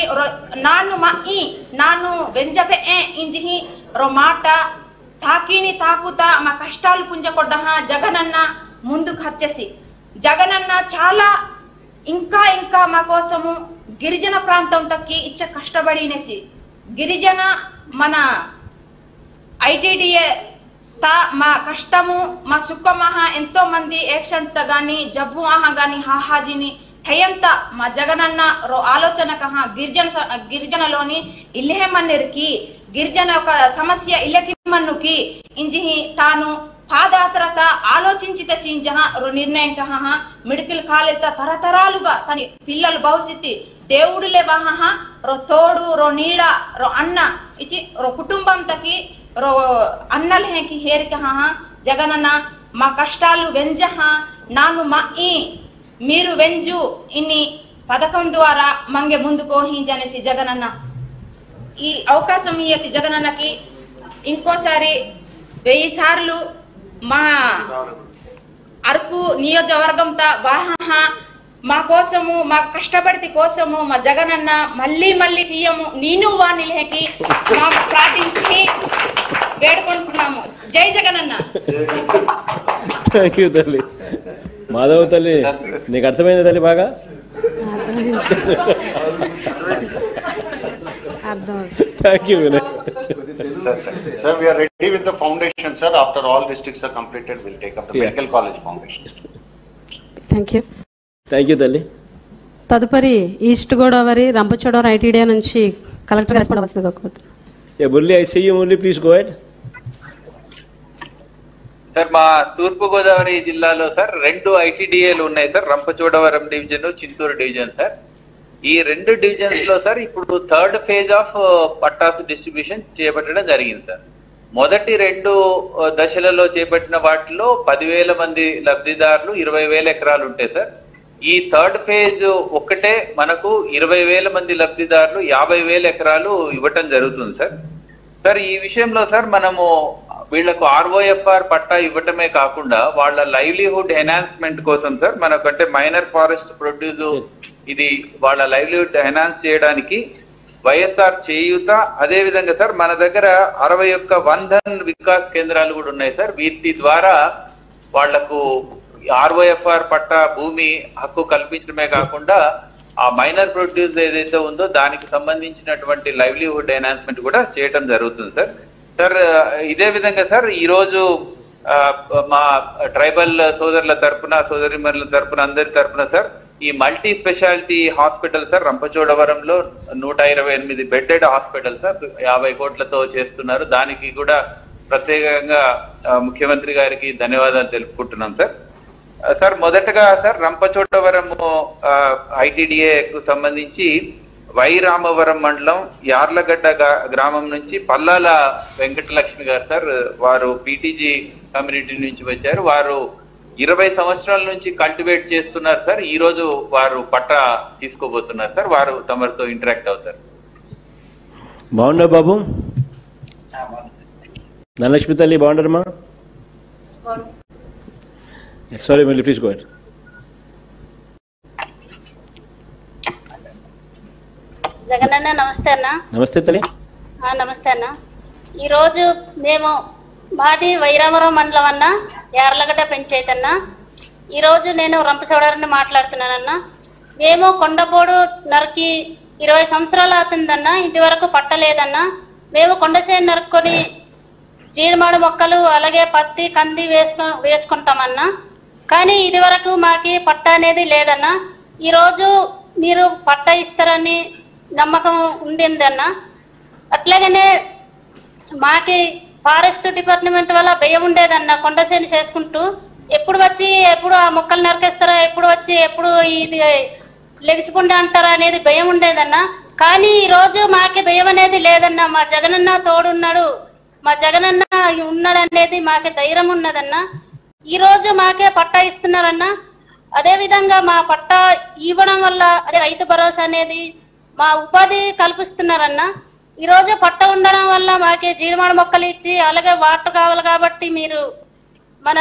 ನಾನು వెంజపే ఇంజిహి రో మాట తాకిని తాకుతా మా కష్టాలు పుంజకొడ్డ జగనన్న ముందుకు వచ్చేసి జగనన్న చాలా ఇంకా మా కోసము గిరిజన ప్రాంతం తక్కి ఇచ్చే కష్టపడినేసి గిరిజన మన ఐటీడీఏ మా కష్టము మా సుఖమహ ఎంతో మంది యాక్సిడెంట్ గాని జబ్బు ఆహా గాని హాహాజీని టయంత మా జగనన్న ఆలోచన కహ గిరిజనలోని ఇల్లెమన్నెరికి గిరిజన ఒక సమస్య ఇల్లెకిమన్నుకి ఇంజిహి తాను పాదయాత్రత ఆలోచించితే సింజహ నిర్ణయం కహ మెడికల్ కాలేజ్ తరతరాలుగా తన పిల్లల భవిష్యత్తు దేవుడులే వాహ తోడు నీడ అన్న ఇచ్చి కుటుంబం తకి అన్నలు హేకి హేరిక జగనన్న మా కష్టాలు వెంజహ నాను మా ఈ మీరు వెంజు ఇన్ని పథకం ద్వారా మంగే ముందుకు హింజనేసి జగనన్న ఈ అవకాశం ఇయ్యకి జగనన్నకి ఇంకోసారి 1000 సార్లు మా అరకు నియోజకవర్గంతో వాహ మా కోసము మా కష్టపడితే కోసము మా జగనన్న మళ్ళీ సీఎం నేను వానిలేకి మా ప్రార్థించి వేడుకుంటున్నాము. జై జగనన్న. థ్యాంక్ యూ తల్లి. మాధవ తల్లి, నీకు అర్థమైంది తల్లి బాగా? Thank you Vinay. Sir, we are ready with the foundation, sir. After all districts are completed, we'll take up the medical college foundation. Thank you. Thank you తల్లి. తదుపరి ఈస్ట్ గోదావరి రంపచోడవరం ఐటీడీఏ నుంచి కలెక్టర్ రెస్పాండ్ అవ్వాల్సిందిగా కోరుతున్నాను. A Murali, I see you Murali, please go ahead. Sir, మా తూర్పు గోదావరి జిల్లాలో సార్ 2 ఐటీడీఏలు ఉన్నాయి sir. Rampachodavaram division, Chintoor division sir. ఈ 2 డివిజన్స్ లో సార్ ఇప్పుడు 3rd ఫేజ్ ఆఫ్ పట్టాసు డిస్ట్రిబ్యూషన్ చేపట్టడం జరిగింది సార్. మొదటి 2 దశలలో చేపట్టిన వాటిలో 10,000 మంది లబ్ధిదారులు, 20,000 ఎకరాలు ఉంటాయి సార్. ఈ 3rd ఫేజ్ ఒక్కటే మనకు 20,000 మంది లబ్ధిదారులు, 50,000 ఎకరాలు ఇవ్వటం జరుగుతుంది సార్. సార్, ఈ విషయంలో సార్ మనము వీళ్లకు ROFR పట్టా ఇవ్వటమే కాకుండా వాళ్ళ లైవ్లీహుడ్ ఎన్హాన్స్మెంట్ కోసం సార్ మనకంటే మైనర్ ఫారెస్ట్ ప్రొడ్యూస్ ఇది వాళ్ళ లైవ్లీహుడ్ ఎన్హాన్స్ చేయడానికి వైఎస్ఆర్ చేయూత, అదే విధంగా సార్ మన దగ్గర 61 వన్ధన్ వికాస్ కేంద్రాలు కూడా ఉన్నాయి సార్. వీటి ద్వారా వాళ్లకు ROFR పట్టా భూమి హక్కు కల్పించడమే కాకుండా ఆ మైనర్ ప్రొడ్యూస్ ఏదైతే ఉందో దానికి సంబంధించినటువంటి లైవ్లీహుడ్ ఎన్హాన్స్మెంట్ కూడా చేయటం జరుగుతుంది సార్. సార్, ఇదే విధంగా సార్ ఈరోజు మా ట్రైబల్ సోదరుల తరపున, సోదరిమణుల తరపున, అందరి తరపున సార్ ఈ మల్టీ స్పెషాలిటీ హాస్పిటల్ సార్ రంపచోడవరంలో 128 బెడ్డెడ్ హాస్పిటల్ సార్ 50 కోట్లతో చేస్తున్నారు. దానికి కూడా ప్రత్యేకంగా ముఖ్యమంత్రి గారికి ధన్యవాదాలు తెలుపుకుంటున్నాం సార్. సార్, మొదటగా సార్ రంపచోడవరం ఐటీడీఏకు సంబంధించి వైరామవరం మండలం యార్లగడ్డ గ్రామం నుంచి పల్లాల వెంకటలక్ష్మి గారు సార్, వారు పీటీజీ కమ్యూనిటీ నుంచి వచ్చారు. వారు 20 సంవత్సరాల నుంచి కల్టివేట్ చేస్తున్నారు సార్. ఈ రోజు వారు పట్టా తీసుకోబోతున్నారు సార్. వారు తమరితో ఇంటరాక్ట్ అవుతారు. బాగుండా బాబు? ధనలక్ష్మి తల్లి బాగుండరమ్మా? సారీ మళ్ళీ, ప్లీజ్ గో హెడ్. జగనన్న నమస్తే అన్న. నమస్తే తల్లి. నమస్తే అన్న. ఈరోజు మేము మాది వైరామరం మండలం అన్న, యార్లగడ్డ పంచాయతీ అన్న. ఈరోజు నేను రంపచోడవరం మాట్లాడుతున్నానన్న. మేము కొండపోడు నరికి 20 సంవత్సరాలు అవుతుందన్న, ఇంతవరకు పట్టలేదన్న. మేము కొండసేను నరుక్కొని జీడిమాడు మొక్కలు అలాగే పత్తి కంది వేసుకుంటామన్నా. కానీ ఇది వరకు మాకి పట్ట అనేది లేదన్న. ఈరోజు మీరు పట్ట ఇస్తారని నమ్మకం ఉండిందన్న. అట్లాగనే మాకి ఫారెస్ట్ డిపార్ట్మెంట్ వల్ల భయం ఉండేదన్న. కొండసేను చేసుకుంటూ ఎప్పుడు ఆ మొక్కలు నరికేస్తారా, ఎప్పుడు ఇది లెగిసిపుండా అంటారా అనేది భయం ఉండేదన్న. కానీ ఈ రోజు మాకి భయం అనేది లేదన్న. మా జగనన్న తోడున్నాడు, మా జగనన్న ఉన్నాడు అనేది మాకే ధైర్యం ఉన్నదన్న. ఈ రోజు మాకే పట్టా ఇస్తున్నారన్న. అదే విధంగా మా పట్టా ఇవ్వడం వల్ల అదే రైతు భరోసా అనేది మా ఉపాధి కల్పిస్తున్నారన్న. ఈ రోజు పట్ట ఉండడం వల్ల మాకే జీడిమాడ మొక్కలు ఇచ్చి అలాగే వాటర్ కావాలి కాబట్టి మీరు మన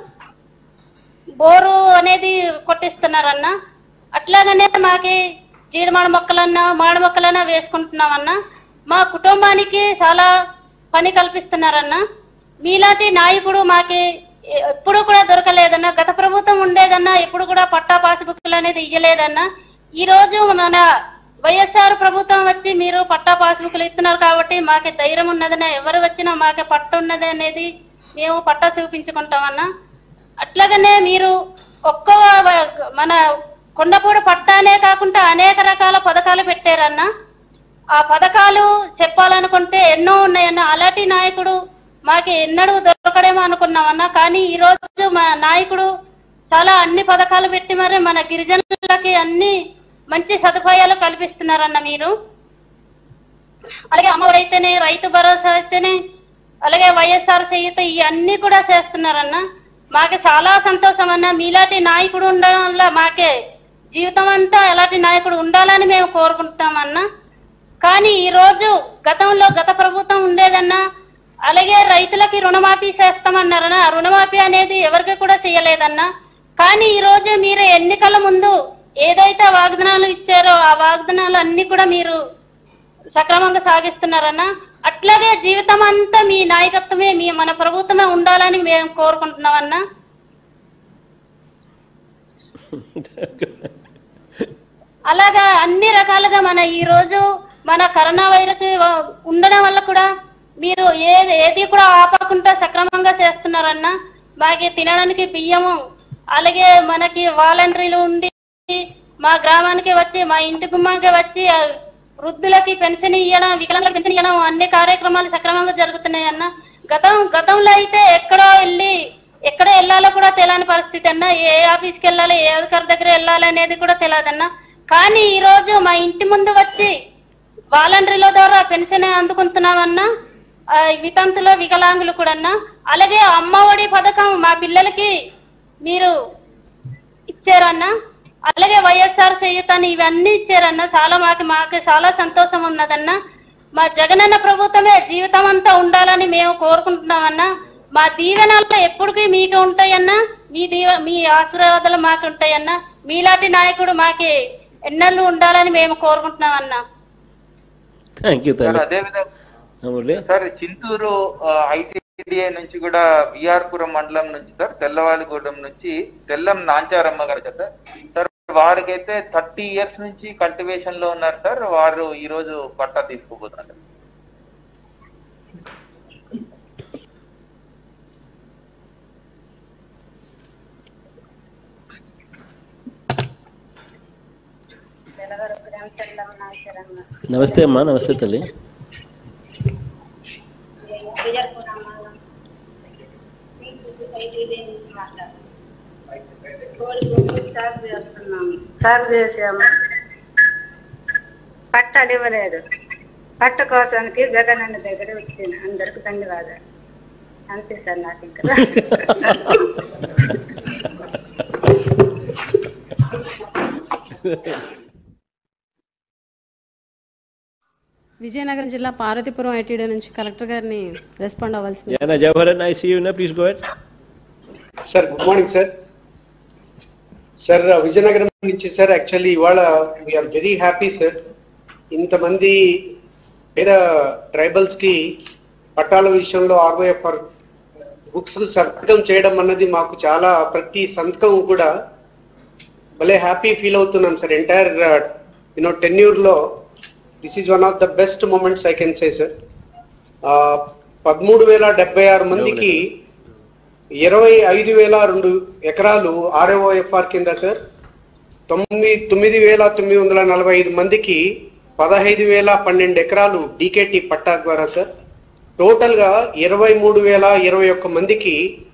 బోరు అనేది కొట్టిస్తున్నారన్న. అట్లాగనే మాకి జీడిమాడ మొక్కలన్నా మామిడి మొక్కలన్నా వేసుకుంటున్నామన్న. మా కుటుంబానికి చాలా పని కల్పిస్తున్నారన్న. మీలాంటి నాయకుడు మాకి ఎప్పుడు కూడా దొరకలేదన్న. గత ప్రభుత్వం ఉండేదన్నా, ఎప్పుడు కూడా పట్టా పాస్బుక్లు అనేది ఇయ్యలేదన్న. ఈ రోజు మన వైఎస్ఆర్ ప్రభుత్వం వచ్చి మీరు పట్టా పాస్బుక్లు ఇస్తున్నారు కాబట్టి మాకే ధైర్యం ఉన్నదన్న. ఎవరు వచ్చినా మాకే పట్ట ఉన్నది అనేది మేము పట్టా చూపించుకుంటామన్నా. అట్లాగనే మీరు ఒక్క మన కొండపూడి పట్టానే కాకుండా అనేక రకాల పథకాలు పెట్టారన్నా. ఆ పథకాలు చెప్పాలనుకుంటే ఎన్నో ఉన్నాయన్న. అలాంటి నాయకుడు మాకు ఎన్నడూ దొరకడేమో అనుకున్నామన్నా. కానీ ఈరోజు మా నాయకుడు చాలా అన్ని పథకాలు పెట్టి మరి మన గిరిజనులకి అన్ని మంచి సదుపాయాలు కల్పిస్తున్నారన్న మీరు. అలాగే అమ్మఒడి అయితేనే, రైతు భరోసా అయితేనే, అలాగే వైఎస్ఆర్ చేయూత ఇవన్నీ కూడా చేస్తున్నారన్న. మాకు చాలా సంతోషం అన్న. మీలాంటి నాయకుడు ఉండడం వల్ల మాకే జీవితం అంతా ఎలాంటి నాయకుడు ఉండాలని మేము కోరుకుంటామన్నా. కానీ ఈరోజు గత ప్రభుత్వం ఉండేదన్నా. అలాగే రైతులకి రుణమాఫీ చేస్తామన్నారన్నా. రుణమాఫీ అనేది ఎవరికి కూడా చేయలేదన్నా. కానీ ఈరోజు మీరు ఎన్నికల ముందు ఏదైతే వాగ్దానాలు ఇచ్చారో ఆ వాగ్దానాలు అన్ని కూడా మీరు సక్రమంగా సాగిస్తున్నారన్నా. అట్లాగే జీవితం అంతా మీ నాయకత్వమే, మన ప్రభుత్వమే ఉండాలని మేము కోరుకుంటున్నామన్నా. అలాగా అన్ని రకాలుగా మన ఈరోజు మన కరోనా వైరస్ ఉండడం వల్ల కూడా మీరు ఏది కూడా ఆపకుండా సక్రమంగా చేస్తున్నారన్నా. మాకి తినడానికి బియ్యము, అలాగే మనకి వాలంటీర్లు ఉండి మా గ్రామానికి వచ్చి, మా ఇంటి గుమ్మానికి వచ్చి వృద్ధులకి పెన్షన్ ఇవ్వడం, వికలాంగులకు పెన్షన్ ఇవ్వడం, అన్ని కార్యక్రమాలు సక్రమంగా జరుగుతున్నాయి అన్న. గతంలో అయితే ఎక్కడ వెళ్ళాలో కూడా తెలియని పరిస్థితి అన్న. ఏ ఆఫీస్కి వెళ్ళాలి, ఏ అధికారి దగ్గర వెళ్ళాలి అనేది కూడా తెలియదన్నా. కానీ ఈ రోజు మా ఇంటి ముందు వచ్చి వాలంటీర్ల ద్వారా పెన్షన్ అందుకుంటున్నామన్నా. వితంతులు, వికలాంగులు కూడా అన్నా. అలాగే అమ్మఒడి పథకం మా పిల్లలకి మీరు ఇచ్చారన్నా. అలాగే వైఎస్ఆర్ చేయూతని ఇవన్నీ ఇచ్చారన్నా. చాలా మాకు చాలా సంతోషం ఉన్నదన్నా. మా జగనన్న ప్రభుత్వమే జీవితం అంతా ఉండాలని మేము కోరుకుంటున్నామన్నా. మా దీవెనలు ఎప్పటికీ మీకు ఉంటాయన్నా. మీ ఆశీర్వాదాలు మాకు ఉంటాయన్నా. మీలాంటి నాయకుడు మాకి ఎన్నెళ్ళు ఉండాలని మేము కోరుకుంటున్నామన్నా. అదేవిధంగా సార్ చింతూరు ఐటీడీఏ నుంచి కూడా విఆర్పురం మండలం నుంచి సార్ తెల్లవాలిగూడెం నుంచి తెల్లం నాంచారమ్మ గారు కదా సార్, వారికైతే 30 years నుంచి కల్టివేషన్ లో ఉన్నారు సార్. వారు ఈ రోజు పట్టా తీసుకోబోతున్నారు. నమస్తే అమ్మా. నమస్తే తల్లి. సాగు చేసాము, పట్టాలు ఇవ్వలేదు. పట్ట కోసానికి జగనన్న దగ్గర వచ్చిన అందరికి ధన్యవాదాలు. అంతే సార్ నాకు ఇంకా. విజయనగరం జిల్లా పార్వతీపురం ఐటీడీ నుంచి కలెక్టర్ గారిని రెస్పాండ్ అవ్వాల్సింది. Sir good morning sir. Sir Vizianagaram నుంచి సార్, యాక్చువల్లీ ఇవాళ వీఆర్ వెరీ హ్యాపీ సార్. ఇంతమంది పేద ట్రైబల్స్ కి పట్టాల విషయంలో ఆర్వైఎఫ్ఆర్ బుక్స్ సంతకం చేయడం అన్నది మాకు చాలా, ప్రతి సంతకం కూడా భలే హ్యాపీ ఫీల్ అవుతున్నాం సార్. ఎంటైర్ టెన్యూర్ లో this is one of the best moments I can say sir. 13,076 మందికి 25,002 ఎకరాలు ఆర్ఓఎఫ్ఆర్ కింద సార్, 9,945 మందికి 15,012 ఎకరాలు డీకేటీ పట్టా ద్వారా సార్, టోటల్ గా 23,021 మందికి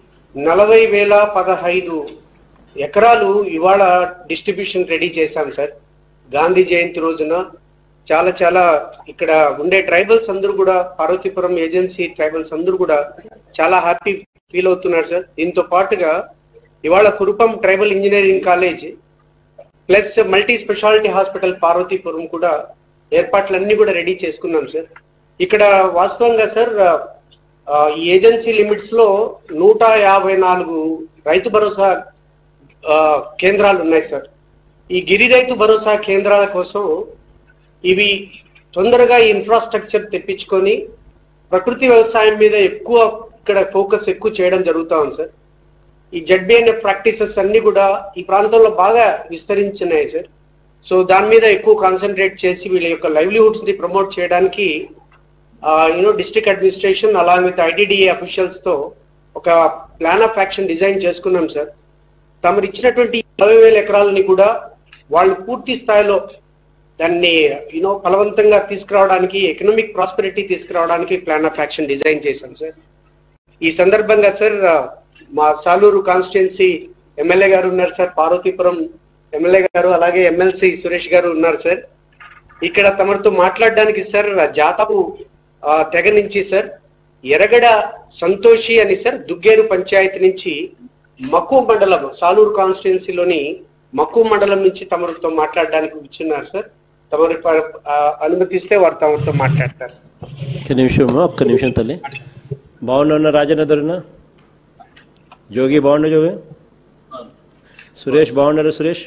40,015 ఎకరాలు ఇవాళ డిస్ట్రిబ్యూషన్ రెడీ చేశాం సార్. గాంధీ జయంతి రోజున చాలా ఇక్కడ ఉండే ట్రైబల్స్ అందరూ కూడా, పార్వతీపురం ఏజెన్సీ ట్రైబల్స్ అందరూ కూడా చాలా హ్యాపీ ఫీల్ అవుతున్నారు సార్. దీంతో పాటుగా ఇవాళ Kurupam tribal engineering college plus multi speciality hospital Parvathipuram కూడా ఏర్పాట్లన్నీ కూడా రెడీ చేసుకున్నాం సార్. ఇక్కడ వాస్తవంగా సార్ ఈ ఏజెన్సీ లిమిట్స్ లో 154 రైతు భరోసా కేంద్రాలు ఉన్నాయి సార్. ఈ గిరి రైతు భరోసా కేంద్రాల కోసం ఇవి తొందరగా ఇన్ఫ్రాస్ట్రక్చర్ తెప్పించుకొని ప్రకృతి వ్యవసాయం మీద ఎక్కువ ఇక్కడ ఫోకస్ ఎక్కువ చేయడం జరుగుతా ఉంది సార్. ఈ జెడ్బిఎన్ఎఫ్ ప్రాక్టీసెస్ అన్ని కూడా ఈ ప్రాంతంలో బాగా విస్తరించినాయి సార్. సో దాని మీద ఎక్కువ కాన్సన్ట్రేట్ చేసి వీళ్ళ యొక్క లైవ్లీహుడ్స్ ని ప్రమోట్ చేయడానికి district administration along with ITDA officials తో ఒక ప్లాన్ ఆఫ్ యాక్షన్ డిజైన్ చేసుకున్నాం సార్. తమరు ఇచ్చినటువంటి 20,000 ఎకరాలని కూడా వాళ్ళు పూర్తి స్థాయిలో దాన్ని ఫలవంతంగా తీసుకురావడానికి, ఎకనామిక్ ప్రాస్పెరిటీ తీసుకురావడానికి ప్లాన్ ఆఫ్ యాక్షన్ డిజైన్ చేశాం సార్. ఈ సందర్భంగా సార్ మా సాలూరు కాన్స్టిట్యున్సీ ఎమ్మెల్యే గారు ఉన్నారు సార్, పార్వతీపురం ఎమ్మెల్యే గారు, అలాగే ఎమ్మెల్సీ సురేష్ గారు ఉన్నారు సార్. ఇక్కడ తమరితో మాట్లాడడానికి సార్ జాతపు తెగ నుంచి సార్ ఎరగడ సంతోషి అని సార్ దుగ్గేరు పంచాయతీ నుంచి మక్కువ మండలం, సాలూరు కాన్స్టిట్యున్సీలోని మక్కువ మండలం నుంచి తమరితో మాట్లాడడానికి కూర్చున్నారు సార్. తమరి అనుమతిస్తే వారు తమరితో మాట్లాడతారు సార్. ఒక్క నిమిషం తల్లి. బాగున్నా రాజన్న దొరినా? జోగి బాగున్నా? జోగి సురేష్ బాగున్నారా? Suresh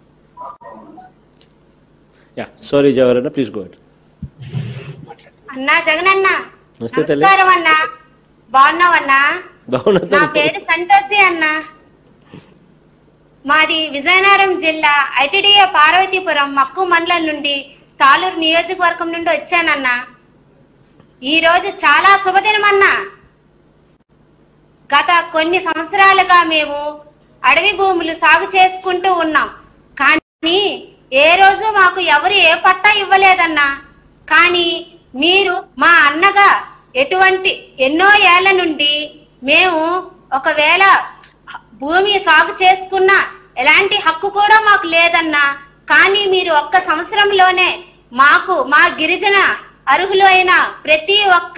yeah sorry Jawahar please go ahead. అన్నా జగనన్న నమస్తే తల్లి. నమస్కారం అన్నా, బాగున్నావన్నా? బాగున్నా నా పేరు సంతోషి అన్న. మాది విజయనగరం జిల్లా ఐటీడీఏ పార్వతీపురం మక్కువ మండలం నుండి సాలూరు నియోజకవర్గం నుండి వచ్చానన్నా. ఈ రోజు చాలా శుభదినం అన్నా. గత కొన్ని సంవత్సరాలుగా మేము అడవి భూములు సాగు చేసుకుంటూ ఉన్నాం, కానీ ఏ రోజు మాకు ఎవరు ఏ పట్టా ఇవ్వలేదన్నా. కానీ మీరు మా అన్నగా ఎన్నో ఏళ్ల నుండి మేము ఒకవేళ భూమి సాగు చేసుకున్న ఎలాంటి హక్కు కూడా మాకు లేదన్నా. కానీ మీరు ఒక్క సంవత్సరంలోనే మాకు మా గిరిజన అర్హులైన ప్రతి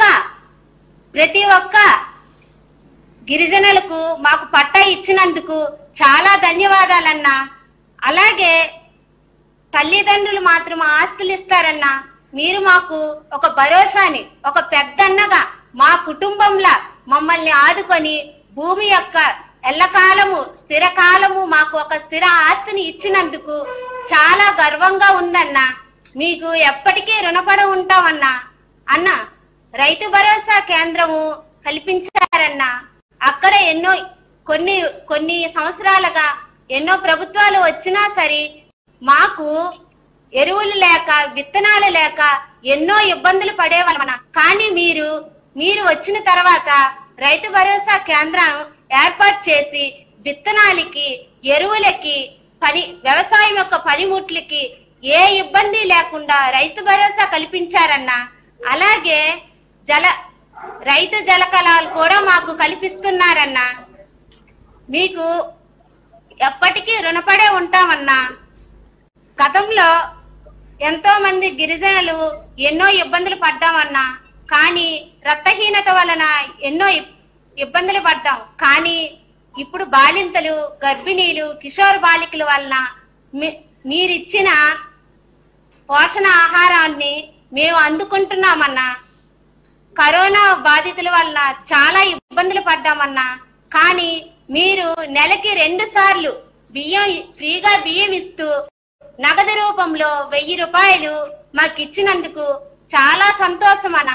ఒక్క గిరిజనులకు మాకు పట్టా ఇచ్చినందుకు చాలా ధన్యవాదాలన్నా. అలాగే తల్లిదండ్రులు మాత్రం ఆస్తులు ఇస్తారన్నా. మీరు మాకు ఒక భరోసాని, ఒక పెద్దన్నగా మా కుటుంబంలా మమ్మల్ని ఆదుకొని భూమి యొక్క ఎల్లకాలము స్థిరకాలము మాకు ఒక స్థిర ఆస్తిని ఇచ్చినందుకు చాలా గర్వంగా ఉందన్నా. మీకు ఎప్పటికీ రుణపడి ఉంటామన్నా. అన్న రైతు భరోసా కేంద్రము కల్పించారన్నా. అక్కడ కొన్ని సంవత్సరాలుగా ఎన్నో ప్రభుత్వాలు వచ్చినా సరే మాకు ఎరువులు లేక, విత్తనాలు లేక ఎన్నో ఇబ్బందులు పడేవాళ్ళమన్నా. కానీ మీరు వచ్చిన తర్వాత రైతు భరోసా కేంద్రం ఏర్పాటు చేసి విత్తనాలకి, ఎరువులకి, వ్యవసాయం యొక్క పనిముట్లకి ఏ ఇబ్బంది లేకుండా రైతు భరోసా కల్పించారన్నా. అలాగే రైతు జలకళాలు కూడా మాకు కల్పిస్తున్నారన్నా. మీకు ఎప్పటికీ రుణపడే ఉంటామన్నా. గతంలో ఎంతో మంది గిరిజనులు ఎన్నో ఇబ్బందులు పడ్డామన్నా. కానీ రక్తహీనత వలన ఎన్నో ఇబ్బందులు పడ్డాం. కానీ ఇప్పుడు బాలింతలు, గర్భిణీలు, కిషోర్ బాలికల వలన మీరిచ్చిన పోషణ ఆహారాన్ని మేము అందుకుంటున్నామన్నా. కరోనా బాధితుల వలన చాలా ఇబ్బందులు పడ్డామన్నా. కానీ మీరు నెలకి 2 సార్లు ఫ్రీగా బియ్యం ఇస్తూ నగదు రూపంలో 1000 రూపాయలు మాకు ఇచ్చినందుకు చాలా సంతోషం అన్న.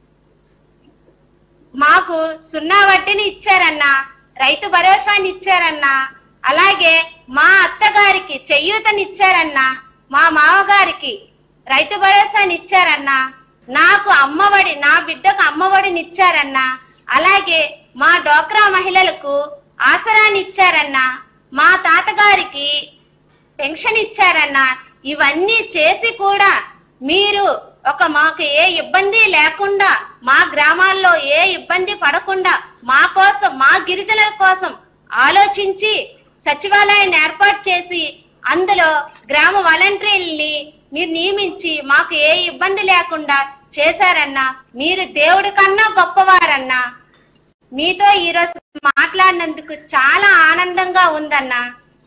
మాకు 0 వడ్డీని ఇచ్చారన్నా, రైతు భరోసాని ఇచ్చారన్నా. అలాగే మా అత్తగారికి చేయూతనిచ్చారన్నా, మా మామగారికి రైతు భరోసాని ఇచ్చారన్నా. నాకు అమ్మఒడి, నా బిడ్డకు అమ్మఒడిని ఇచ్చారన్నా. అలాగే మా డోక్రా మహిళలకు ఆసరాన్ని ఇచ్చారన్నా. మా తాతగారికి పెన్షన్ ఇచ్చారన్నా. ఇవన్నీ చేసి కూడా మీరు మాకు ఏ ఇబ్బంది లేకుండా, మా గ్రామాల్లో ఏ ఇబ్బంది పడకుండా మా కోసం, మా గిరిజనుల కోసం ఆలోచించి సచివాలయాన్ని ఏర్పాటు చేసి అందులో గ్రామ వాలంటీర్లని మీరు నియమించి మాకు ఏ ఇబ్బంది లేకుండా చేశారన్నా. మీరు దేవుడి కన్నా గొప్పవారన్నా. మీతో ఈరోజు మాట్లాడినందుకు చాలా ఆనందంగా ఉందన్నా.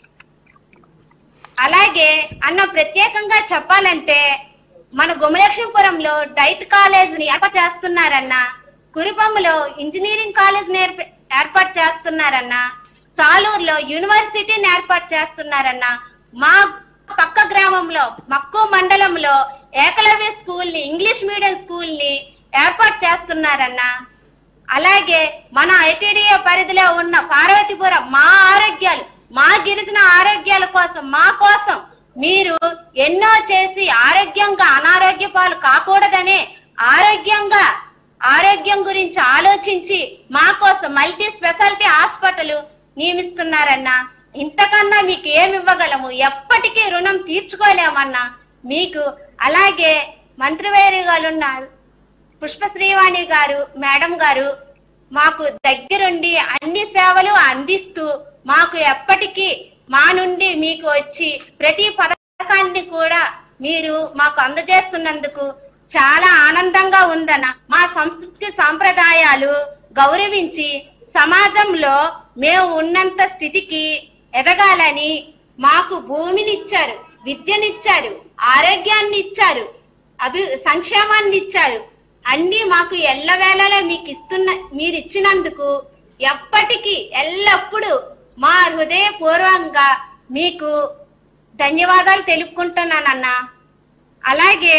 అలాగే అన్న ప్రత్యేకంగా చెప్పాలంటే మన గుమలక్ష్మీపురంలో డైట్ కాలేజ్ ని ఏర్పాటు చేస్తున్నారన్నా. కురుపంలో ఇంజనీరింగ్ కాలేజ్ ఏర్పాటు చేస్తున్నారన్నా. సాలూరులో యూనివర్సిటీని ఏర్పాటు చేస్తున్నారన్నా. మా పక్క గ్రామంలో మక్కువ మండలంలో ఏకలవ్య స్కూల్ ని, ఇంగ్లీష్ మీడియం స్కూల్ ని ఏర్పాటు చేస్తున్నారన్నా. అలాగే మన ఐటీడీఏ పరిధిలో ఉన్న పార్వతీపురం మా ఆరోగ్యాలు, మా గిరిజన ఆరోగ్యాల కోసం, మా కోసం మీరు ఎన్నో చేసి ఆరోగ్యంగా అనారోగ్య పాలు కాకూడదనే ఆరోగ్యంగా ఆరోగ్యం గురించి ఆలోచించి మా కోసం మల్టీ స్పెషాలిటీ హాస్పిటల్ నియమిస్తున్నారన్నా. ఇంతకన్నా మీకు ఏమి ఇవ్వగలము? ఎప్పటికీ రుణం తీర్చుకోలేమన్నా మీకు. అలాగే మంత్రివర్యులున్న పుష్పశ్రీవాణి గారు మేడం గారు మాకు దగ్గరుండి అన్ని సేవలు అందిస్తూ మాకు ఎప్పటికీ మా నుండి మీకు వచ్చి ప్రతి పథకాన్ని కూడా మీరు మాకు అందజేస్తున్నందుకు చాలా ఆనందంగా ఉందన్న. మా సంస్కృతి సాంప్రదాయాలు గౌరవించి సమాజంలో మేము ఉన్నంత స్థితికి ఎదగాలని మాకు భూమినిచ్చారు, విద్యనిచ్చారు, ఆరోగ్యాన్ని ఇచ్చారు, సంక్షేమాన్ని ఇచ్చారు. అన్ని మాకు ఎల్లవేళలా మీరు ఇచ్చినందుకు ఎప్పటికీ ఎల్లప్పుడూ మా హృదయపూర్వకంగా మీకు ధన్యవాదాలు తెలుపుకుంటున్నానన్నా. అలాగే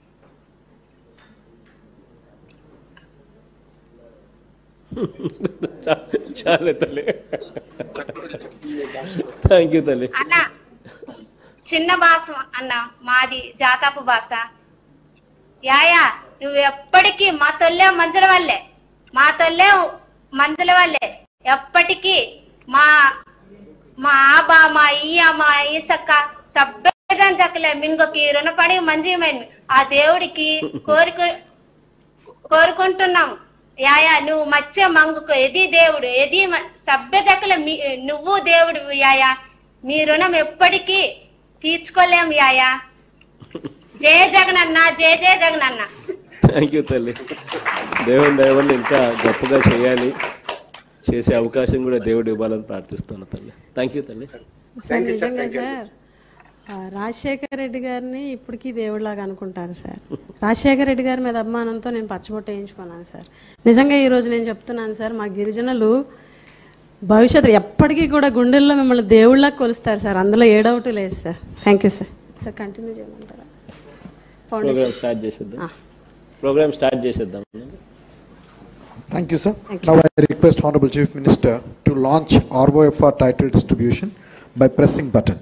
చాలే తల్లి, థ్యాంక్ యూ తల్లి. అన్న చిన్న భాష అన్న, మాది జాతాపు భాష. యాయా నువ్వు ఎప్పటికీ మా తొల్లే మంజుల వల్లే, మా తొల్లే మంజుల వల్లే ఎప్పటికీ మా మా ఆబా మా ఈయ మా ఈసక్క సభ్యజన్ చక్కలే మింగకి రుణపడి మంజీమని ఆ దేవుడికి కోరుకుంటున్నాం. యాయా నువ్వు మత్స్య మంగుకు ఎది దేవుడు ఎది సభ్య చక్కల నువ్వు దేవుడు యాయా. మీ రుణం ఎప్పటికీ తీర్చుకోలేం యాయా. జయ జగనన్న, జయ జయ జగనన్న. థ్యాంక్ యూ తల్లి. దేవుని దయవల్ల ఇంకా గొప్పగా చేయాలి, చేసే అవకాశం కూడా దేవుడు ఇవ్వాలని ప్రార్థిస్తాను తల్లి. థ్యాంక్ యూ తల్లి. సార్ నిజంగా సార్ రాజశేఖర రెడ్డి గారిని ఇప్పటికీ దేవుడిలాగా అనుకుంటారు సార్. రాజశేఖర రెడ్డి గారి మీద అభిమానంతో నేను పచ్చబొట్టు వేయించుకున్నాను సార్. నిజంగా ఈరోజు నేను చెప్తున్నాను సార్, మా గిరిజనులు భవిష్యత్తు ఎప్పటికీ కూడా గుండెల్లో మిమ్మల్ని దేవుళ్ళకి కొలుస్తారు సార్, అందులో ఏ డౌట్ లేదు sir. Thank you sir. Sir continue చేయమంటారా? ప్రోగ్రామ్ స్టార్ట్ చేసేద్దాం. Thank you, sir. Now I request Honorable Chief Minister to launch ROFR title distribution by pressing button.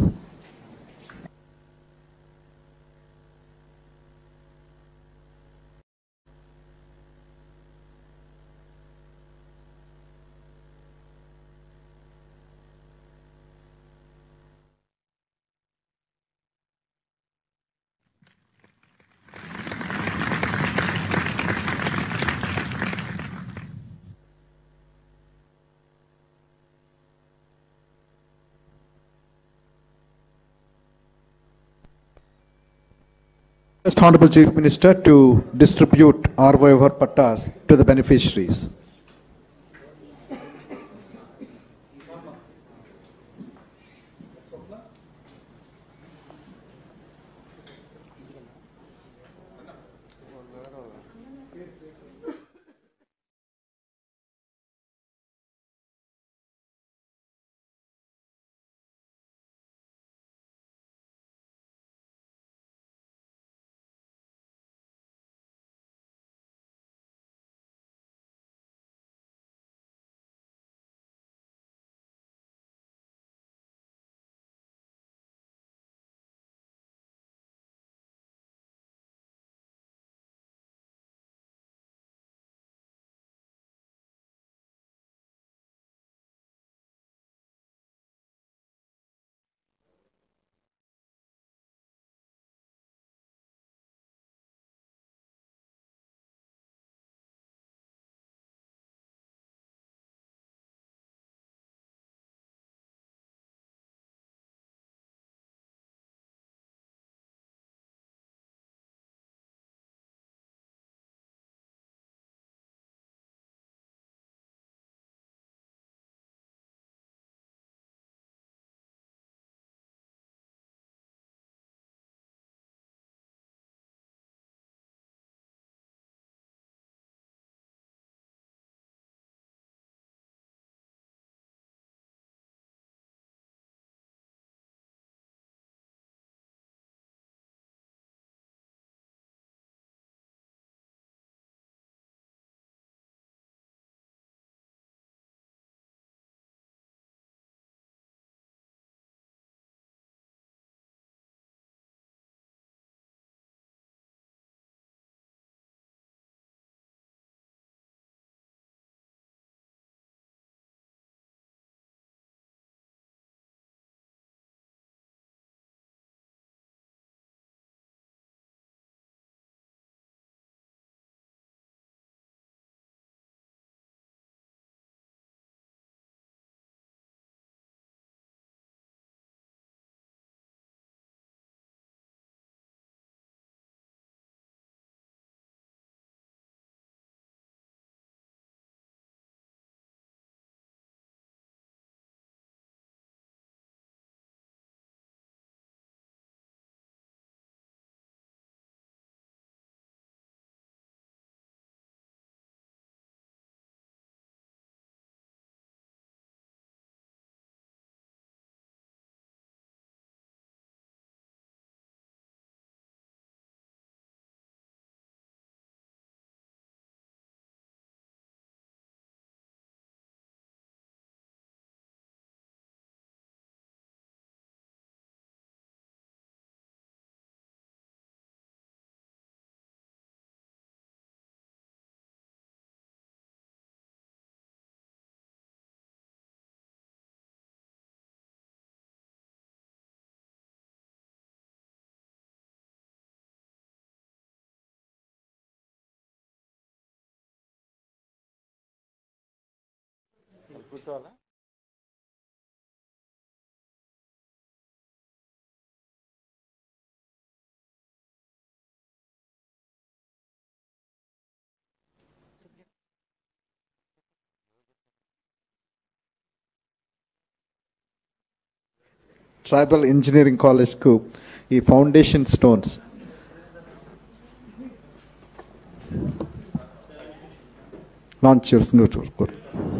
Request Honorable Chief Minister to distribute ROFR pattas to the beneficiaries. కూర్చోవాలా? ట్రైబల్ ఇంజనీరింగ్ కాలేజ్కు ఈ ఫౌండేషన్ స్టోన్స్ లాంచ్ చేస్తున్నారు.